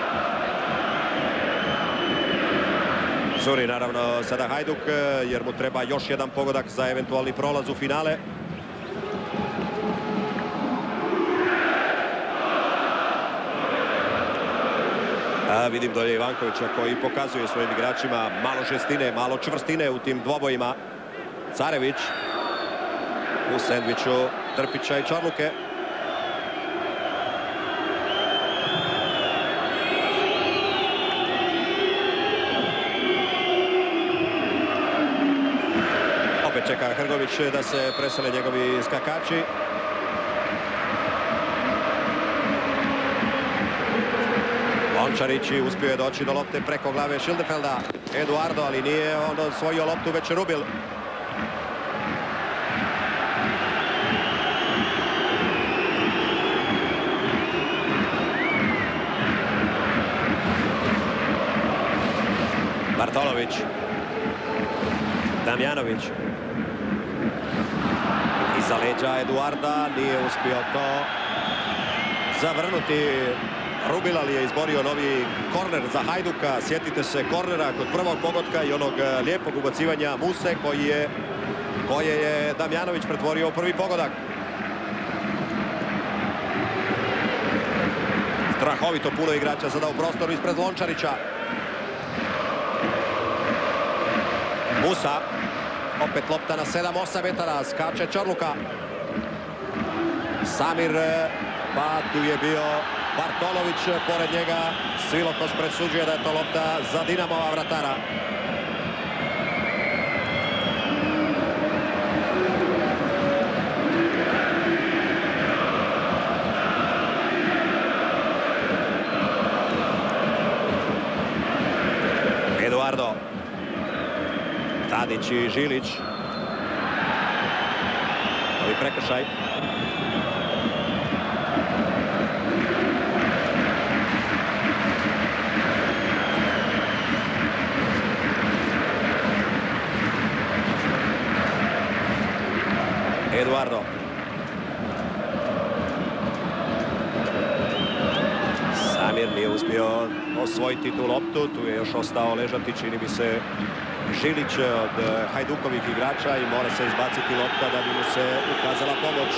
Žuri naravno sada Hajduk, jer mu treba još jedan pogodak za eventualni prolaz u finale. A vidim dolje Ivankovića koji pokazuje svojim igračima malo žestine, malo čvrstine u tim dvobojima. Carević u sendviču Trpića i Čorluke. Opet čeka Hrgović da se presele njegovi skakači. Lončarić uspio je doći do lopte preko glave Schindelfelda. Eduardo, ali nije on osvojio loptu, već Rubil. Bartolović. Damjanović. Iza leđa Eduarda, nije uspio to zavrnuti. Rubil, ali je izborio novi korner za Hajduka. Sjetite se kornera kod prvog pogotka i onog lijepog ubacivanja Muse koje je Damjanović pretvorio u prvi pogodak. Strahovito puno igrača sada u prostoru ispred Lončarića. Musa, opet lopta na 7-8 metara, skače Čorluka. Samir, pa tu je bio Bartolović, pored njega Svilokos presuđuje da je to lopta za Dinamova vratara. Eduardo. Tadić i Žilić. Novi prekršaj. Eduardo. nije uspio osvojiti tu loptu. Tu je još ostao ležati, čini mi se, Žilić od Hajdukovih igrača i mora se izbaciti lopta da bi mu se ukazala pomoć.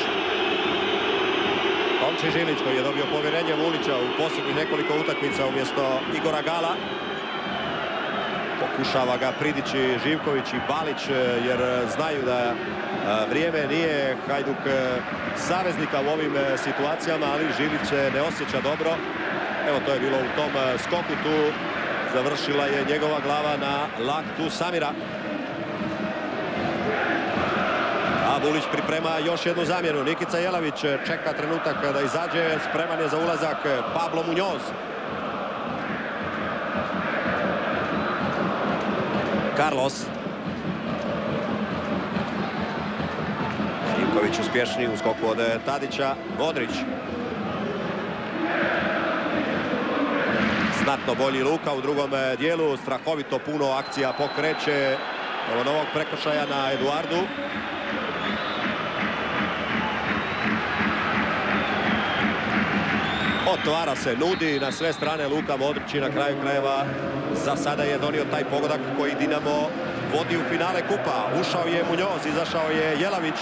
Tonči Žilić koji je dobio povjerenje Vulića u posljednjih nekoliko utakmica umjesto Igora Gala. Pokušava ga pridići Živković i Balić jer znaju da vrijeme nije Hajduk saveznika u ovim situacijama, ali Žilić se ne osjeća dobro. Evo, to je bilo u tom skoku, tu završila je njegova glava na laktu Samira. A Vulić priprema još jednu zamjenu. Nikica Jelavić čeka trenutak da izađe, spreman je za ulazak Pablo Muñoz. Carlos. Živković uspješni u skoku od Tadića. Modrić. Znatno bolji Luka u drugom dijelu. Strahovito puno akcija pokreće. Evo novog prekršaja na Eduardu. Otvara se, nudi na sve strane Luka Modrić i na kraju krajeva za sada je donio taj pogodak koji Dinamo vodi u finale kupa. Ušao je Muñoz, izašao je Jelavić.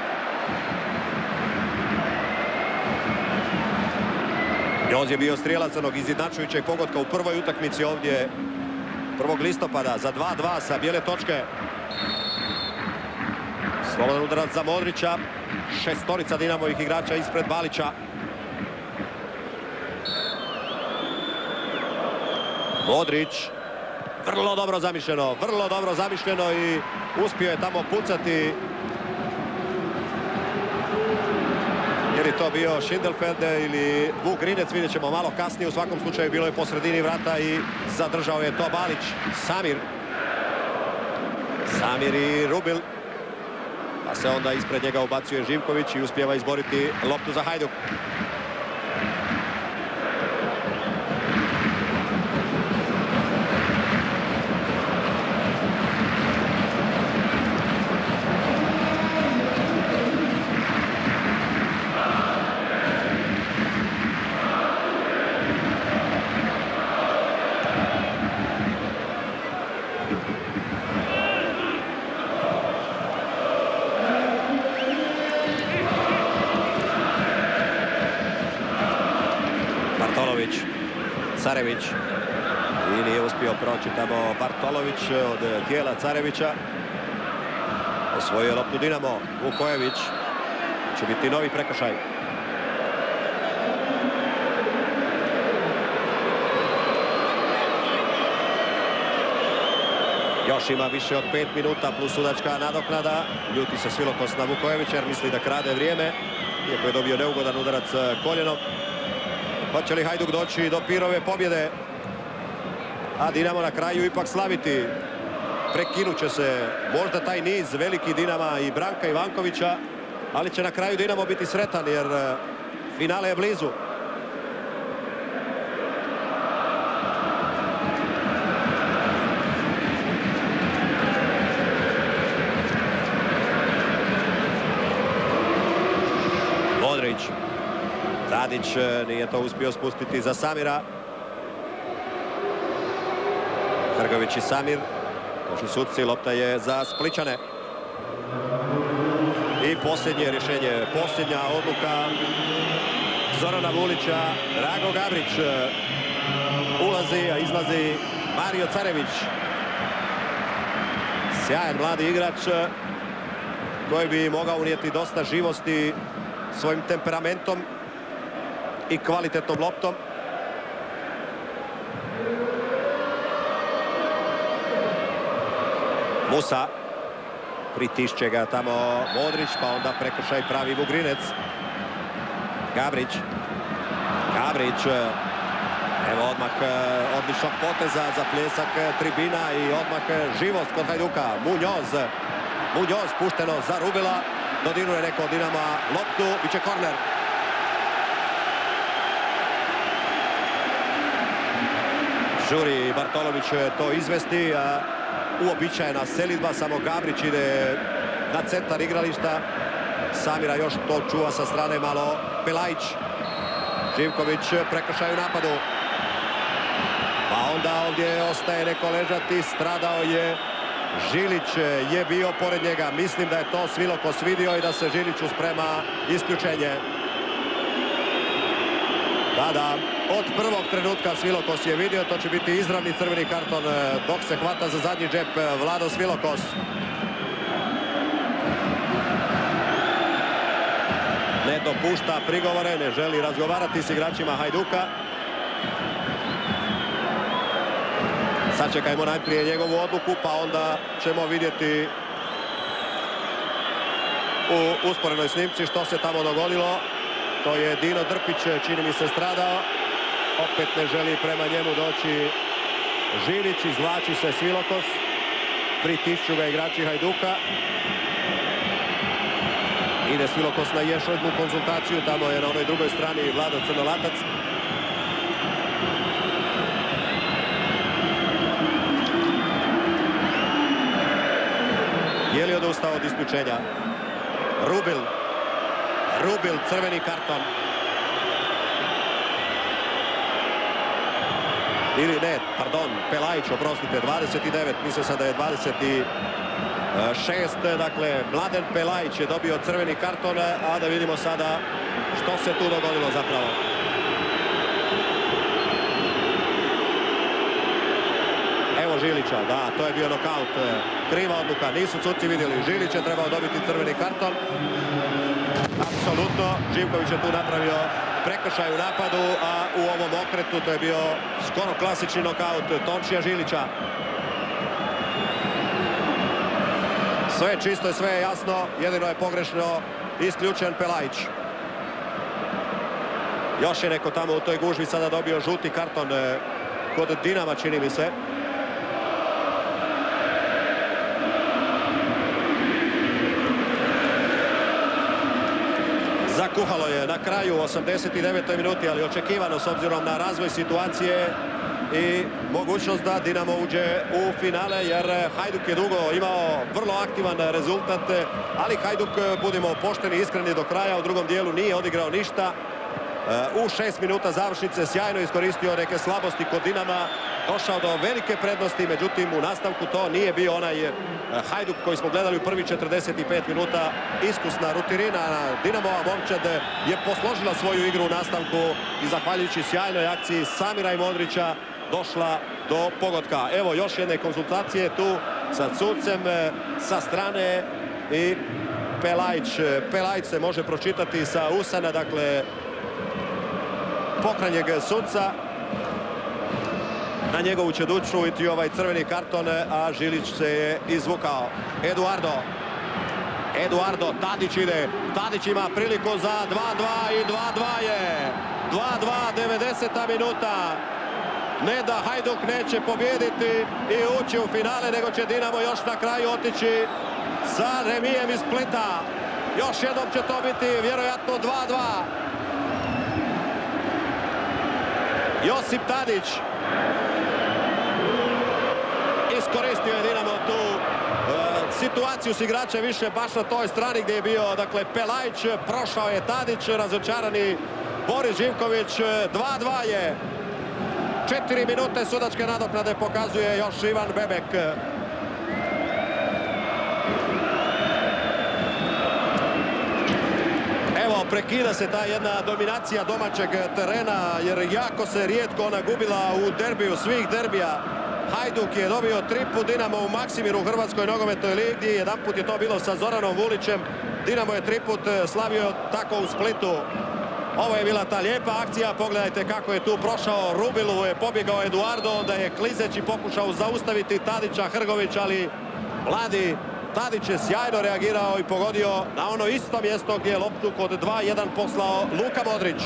Muñoz je bio strijelac onog izjednačujućeg pogotka u prvoj utakmici ovdje 1. listopada za 2-2 sa bijele točke. Slobodan udarac za Modrića. Šestorica Dinamovih igrača ispred Balića. Modrić, vrlo dobro zamišljeno i uspio je tamo pucati. Je li to bio Schindelfeld ili Vuk Grinec, vidjet ćemo malo kasnije. U svakom slučaju bilo je po sredini vrata i zadržao je to Balić. Samir i Rubil. Pa se onda ispred njega ubacuje Živković i uspijeva izboriti loptu za Hajduk. Carević i nije uspio proći tamo Bartolović od tijela Carevića. Osvojio je loptu Dinamo. Vukojević. Će biti novi prekršaj. Još ima više od 5 minuta plus sudačka nadoknada. Ljuti se Svilokos na Vukojevića jer misli da krade vrijeme. Iako je dobio neugodan udarac koljenom. Hoće li Hajduk doći do Pirove pobjede? A Dinamo na kraju ipak slaviti. Prekinut će se možda taj niz veliki Dinama i Branka Ivankovića, ali će na kraju Dinamo biti sretan jer finale je blizu. Modrić. Tadić nije to uspio spustiti za Samira. Hrgović i Samir. Došli sudci, lopta je za Splićane. I posljednje rješenje, posljednja odluka Zorana Vulića. Drago Gabrić ulazi, a izlazi Mario Carević. Sjajan mladi igrač koji bi mogao unijeti dosta živosti svojim temperamentom i kvalitetnom loptom. Musa. Pritišće ga tamo Modrić, pa onda prekršaj pravi Vugrinec. Gabrić. Evo odmah odličnog poteza za pljesak tribina i odmah živost kod Hajduka. Muñoz pušteno za Rubila. Dodiruje neko od Dinama loptu. Biće korner. Žuri Bartolović to izvesti. Uobičajena selidba, samo Gabrić ide na centar igrališta. Samira još to čuva sa strane malo Pelajić. Živković prekršaj u napadu. onda ovdje ostaje neko ležati, stradao je Žilić, je bio pored njega. Mislim da je to Svilokos vidio i da se Žiliću sprema isključenje. Da, od prvog trenutka Svilokos je vidio, to će biti izravni crveni karton dok se hvata za zadnji džep Vlado Svilokos. Ne dopušta prigovore, ne želi razgovarati s igračima Hajduka. Sačekajmo najprije njegovu odluku, pa onda ćemo vidjeti u usporenoj snimci što se tamo dogodilo. To je Dino Drpić, čini mi se, stradao. Opet ne želi prema njemu doći Žilić, izvlači se Svilokos. Pritišću ga igrači Hajduka. Ide Svilokos na još jednu konzultaciju, tamo je na onoj drugoj strani Vlado Crnolatac. Je li odustao od isključenja? Rubil, crveni karton. Ili ne, pardon, Pelajić, oprostite, 29, mislio sam da je 26, dakle, Mladen Pelajić je dobio crveni karton, a da vidimo sada što se tu dogodilo zapravo. Evo Žilića, da, to je bio nokaut, kriva odluka, nisu suci vidjeli. Žilić je trebao dobiti crveni karton. Apsolutno, Živković je tu napravio prekršaj u napadu, a u ovom okretu to je bio skoro klasični nokaut Tončija Žilića. Sve je čisto i sve je jasno, jedino je pogrešno isključen Pelajić. Još je neko tamo u toj gužvi sada dobio žuti karton kod Dinama, čini mi se. Zakuhalo je na kraju 89. minuti, ali očekivano s obzirom na razvoj situacije i mogućnost da Dinamo uđe u finale, jer Hajduk je dugo imao vrlo aktivan rezultat, ali Hajduk, budimo pošteni i iskreni do kraja, u drugom dijelu nije odigrao ništa. U 6 minuta završnice sjajno iskoristio neke slabosti kod Dinama, došao do velike prednosti, međutim u nastavku to nije bio onaj Hajduk koji smo gledali u prvi 45 minuta. Iskusna rutinirana Dinamova momčad je posložila svoju igru u nastavku i zahvaljujući sjajnoj akciji Samira i Modrića došla do pogotka. Evo još jedne konzultacije tu sa sucem sa strane i Pelajić se može pročitati sa usana, dakle pokranjeg suca. Na njegovu će učuiti ovaj crveni karton, a Žilić se je izvukao. Eduardo, Tadić ide. Tadić ima priliku za 2-2 i 2-2 je. 2-2, 90. minuta. Ne da Hajduk neće pobijediti i ući u finale, nego će Dinamo još na kraju otići sa remijem iz Splita. Još jednom će to biti vjerojatno 2-2. Josip Tadić. Iskoristio je Dinamo tu situaciju s igrača više baš na toj strani gdje je bio, dakle, Pelajić. Prošao je Tadić, razočarani Boris Živković. 2-2 je. 4 minute sudačke nadoknade pokazuje još Ivan Bebek. Evo, prekida se ta jedna dominacija domaćeg terena, jer jako se rijetko ona gubila u derbiju svih derbija. Hajduk je dobio 3 put Dinamo u Maksimiru u Hrvatskoj nogometnoj ligi. Jedan put je to bilo sa Zoranom Vulićem. Dinamo je 3 put slavio tako u Splitu. Ovo je bila ta lijepa akcija. Pogledajte kako je tu prošao. Rubilu je pobjegao Eduardo, onda je klizeći pokušao zaustaviti Tadića Hrgović, ali mladi Tadić je sjajno reagirao i pogodio na ono isto mjesto gdje je loptu kod 2-1 poslao Luka Modrić.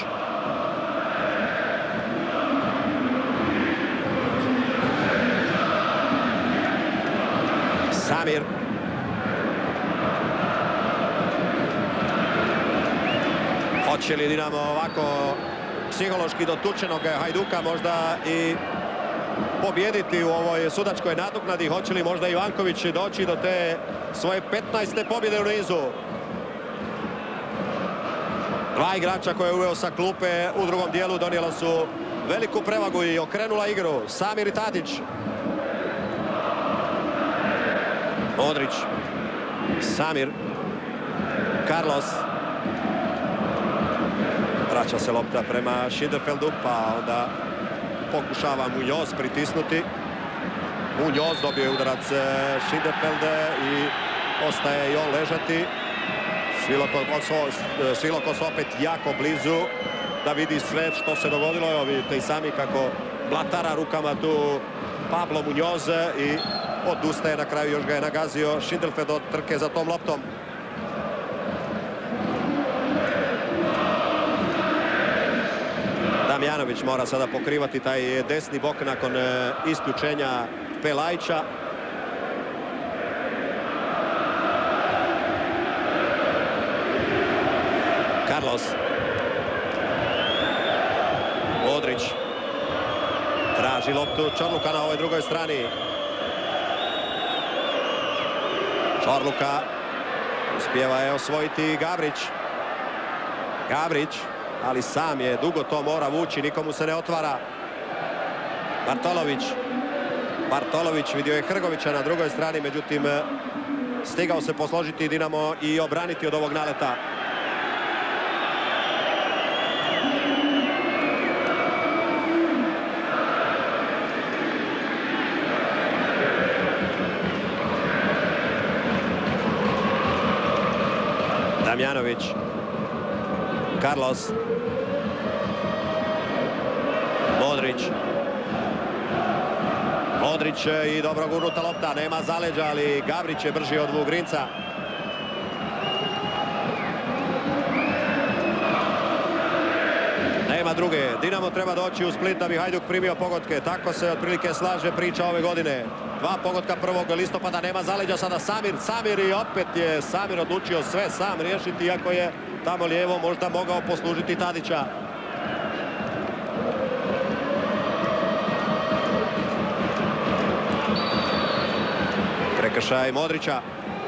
Samir. Hoće li Dinamo ovako psihološki dotučenog Hajduka možda i pobijediti u ovoj sudačkoj nadoknadi? Hoće li možda Ivanković doći do te svoje 15. pobjede u nizu? Dva igrača koje je uveo sa klupe u drugom dijelu donijela su veliku prevagu i okrenula igru. Samir i Tadić. Modrić. Samir. Carlos. Vraća se lopta prema Schinderfeldu, pa onda pokušava Muñoz pritisnuti. Muñoz dobije udarac Schinderfelde i ostaje i on ležati. Svilokos opet jako blizu da vidi sve što se dogodilo. Evo vidite i sami kako blatara rukama tu Pablo Muñoz i odustaje na kraju, još ga je nagazio Schinderfeld od trke za tom loptom. Damjanović mora sada pokrivati taj desni bok nakon isključenja Pelajića. Carlos. Modrić. Traži loptu Čorluka na ovoj drugoj strani. Čorluka. Uspijeva je osvojiti Gabrić. Gabrić. Ali sam je, dugo to mora vući, nikomu se ne otvara. Bartolović. Bartolović vidio je Hrgovića na drugoj strani, međutim stigao se posložiti Dinamo i obraniti od ovog naleta. Damjanović. Carlos. Modrić. Modrić i dobro gurnuta lopta. Nema zaleđa, ali Gabrić je brži od Vugrinca. Nema druge. Dinamo treba doći u Split da bi Hajduk primio pogodke. Tako se otprilike slaže priča ove godine. 2 pogotka 1. listopada. Nema zaleđa sada Samir i opet je Samir odlučio sve sam riješiti, iako je tamo lijevo možda mogao poslužiti Tadića. Prekršaj Modrića.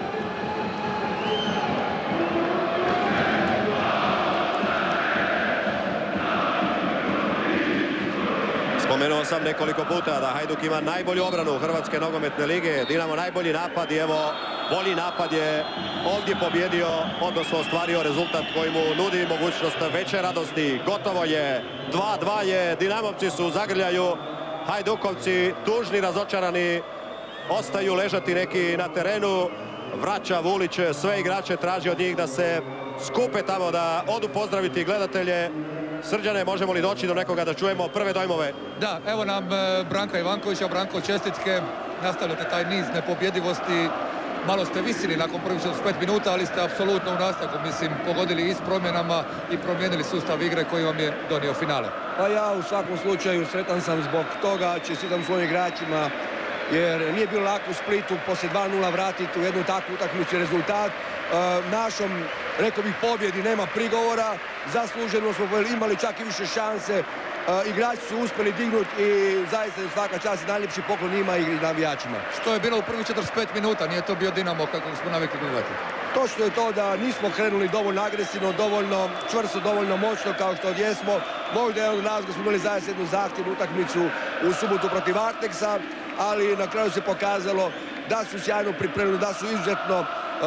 Spomenuo sam nekoliko puta da Hajduk ima najbolju obranu Hrvatske nogometne lige. Dinamo najbolji napad i evo bolji napad je ovdje pobjedio, odnosno ostvario rezultat koji mu nudi mogućnost veće radosti. Gotovo je, 2-2 je, Dinamovci su u zagrljaju, Hajdukovci tužni, razočarani, ostaju ležati neki na terenu. Vraća Vulić sve igrače, traži od njih da se skupe tamo, da odu pozdraviti gledatelje. Srđane, možemo li doći do nekoga da čujemo prve dojmove? Da, evo nam Branka Ivankovića. Branko, čestitke, nastavljate taj niz nepobjedivosti. Malo ste visili nakon prvih 45 minuta, ali ste apsolutno u nastavku, mislim, pogodili i s promjenama i promijenili sustav igre koji vam je donio finale. Pa ja u svakom slučaju sretan sam zbog toga, čestitam svojim igračima, jer nije bilo lako u Splitu poslije 2-0 vratiti u jednu takvu utakmicu rezultat. Našom, rekao bih, pobjedi nema prigovora, zasluženo smo imali čak i više šanse, igrači su uspjeli dignuti i zaista svaka čast i najljepši poklon njima i navijačima. Što je bilo u prvih 45 minuta, nije to bio Dinamo kako smo navikli gledati? Točno je to da nismo krenuli dovoljno agresivno, dovoljno čvrsto, dovoljno moćno kao što odjesmo. Možda je od nas da smo imali zaista jednu zahtjevnu utakmicu u subotu protiv Arteksa, ali na kraju se pokazalo da su sjajno pripremljeni, da su izuzetno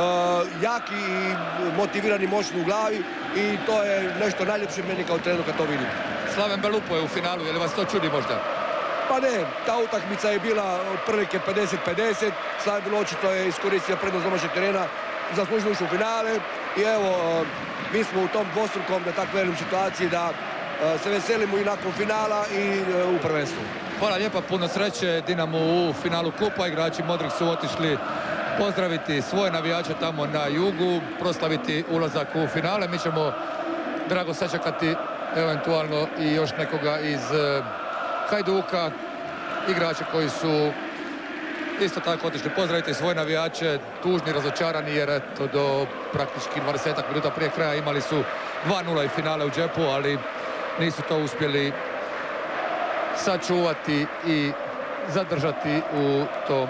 jaki i motivirani, moćni u glavi i to je nešto najljepše meni kao trener kad to vidim. Slaven Belupo je u finalu, je li vas to čudi možda? Pa ne, ta utakmica je bila otprilike 50-50, Slaven Belupo očito je iskoristio prednost domaćeg terena, zaslužili ušli u finale i evo, mi smo u tom dvostrukom, da tako velim, situaciji da se veselimo i nakon finala i u prvenstvu. Hvala lijepa, puno sreće Dinamo u finalu kupa. Igrači Modrić su otišli pozdraviti svoje navijače tamo na jugu, proslaviti ulazak u finale. Mi ćemo drago sačekati eventualno i još nekoga iz Hajduka, igrače koji su isto tako otišli pozdraviti svoje navijače, tužni, razočarani, jer eto do praktički 20 minuta prije kraja imali su 2-0 i finale u džepu, ali nisu to uspjeli sačuvati i zadržati u tom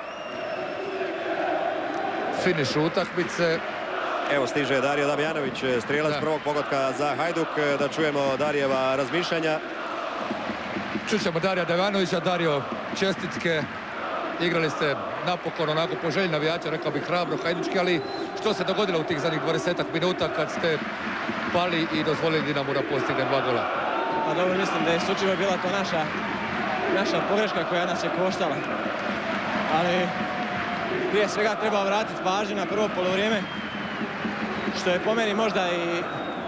finišu utakmice. Evo stiže Dario Damjanović, strijelac prvog pogotka za Hajduk. Da čujemo Darijeva razmišljanja. Čućemo Darija Devanovića. Dario, čestitke. Igrali ste napokon onako po želji navijača, rekao bih hrabro, hajdučki, ali što se dogodilo u tih zadnjih 20 minuta kad ste pali i dozvolili Dinamu da postigne 2 gola? Pa dobro, mislim da je isključivo bila to naša pogreška koja nas je koštala. Ali prije svega treba vratiti pažnju na prvo polovrijeme, što je po meni možda i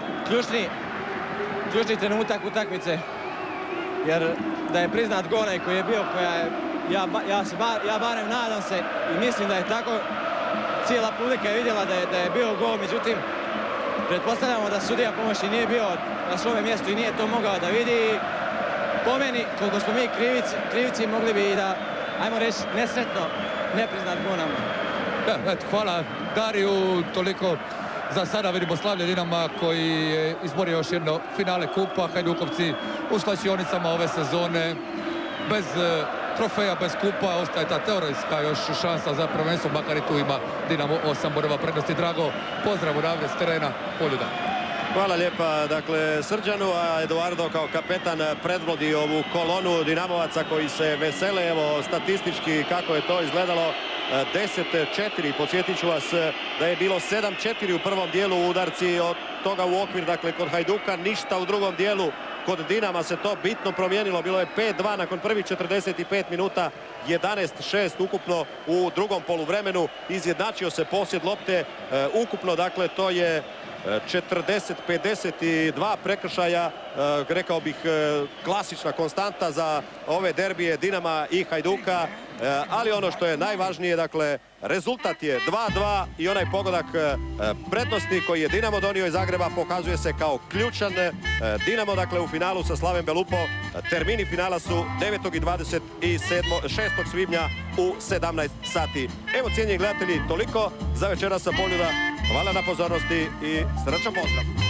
ključni trenutak utakmice. Jer da je priznat gol onaj koji je bio, ja barem nadam se i mislim da je tako, cijela publika je vidjela da je bio gol, međutim pretpostavljamo da sudija pomoćni nije bio na svome mjestu i nije to mogao da vidi. Po meni, koliko smo mi krivici, mogli bi i da, ajmo reći, nesretno ne priznat gol nam. Hvala Dariju, toliko za sada. Vidimo slavlje Dinama koji je izborio još jedno finale kupa. Hajdukovci u slačionicama ove sezone bez trofeja, bez kupa, ostaje ta teoretska još šansa za prvenstvo, makar i tu ima Dinamo 8 bodova prednosti. Drago, pozdrav odavde s terena Poljuda. Hvala lijepa, dakle, Srđanu, a Eduardo kao kapetan predvodi ovu kolonu Dinamovaca koji se vesele. Evo statistički kako je to izgledalo. 10-4, podsjetit ću vas da je bilo 7-4 u prvom dijelu udarci, od toga u okvir, dakle kod Hajduka ništa u drugom dijelu. Kod Dinama se to bitno promijenilo, bilo je 5-2 nakon prvih 45 minuta, 11-6 ukupno u drugom poluvremenu, izjednačio se posjed lopte, ukupno dakle to je 40-52 prekršaja, rekao bih klasična konstanta za ove derbije Dinama i Hajduka, ali ono što je najvažnije, dakle, rezultat je 2-2 i onaj pogodak prednosti koji je Dinamo donio iz Zagreba pokazuje se kao ključan. Dinamo, dakle, u finalu sa Slavem Belupo, termini finala su 9. i 26. svibnja u 17 sati. Evo, cijenjeni gledatelji, toliko za večeras sa Poljuda. Hvala na pozornosti i srdačan pozdrav!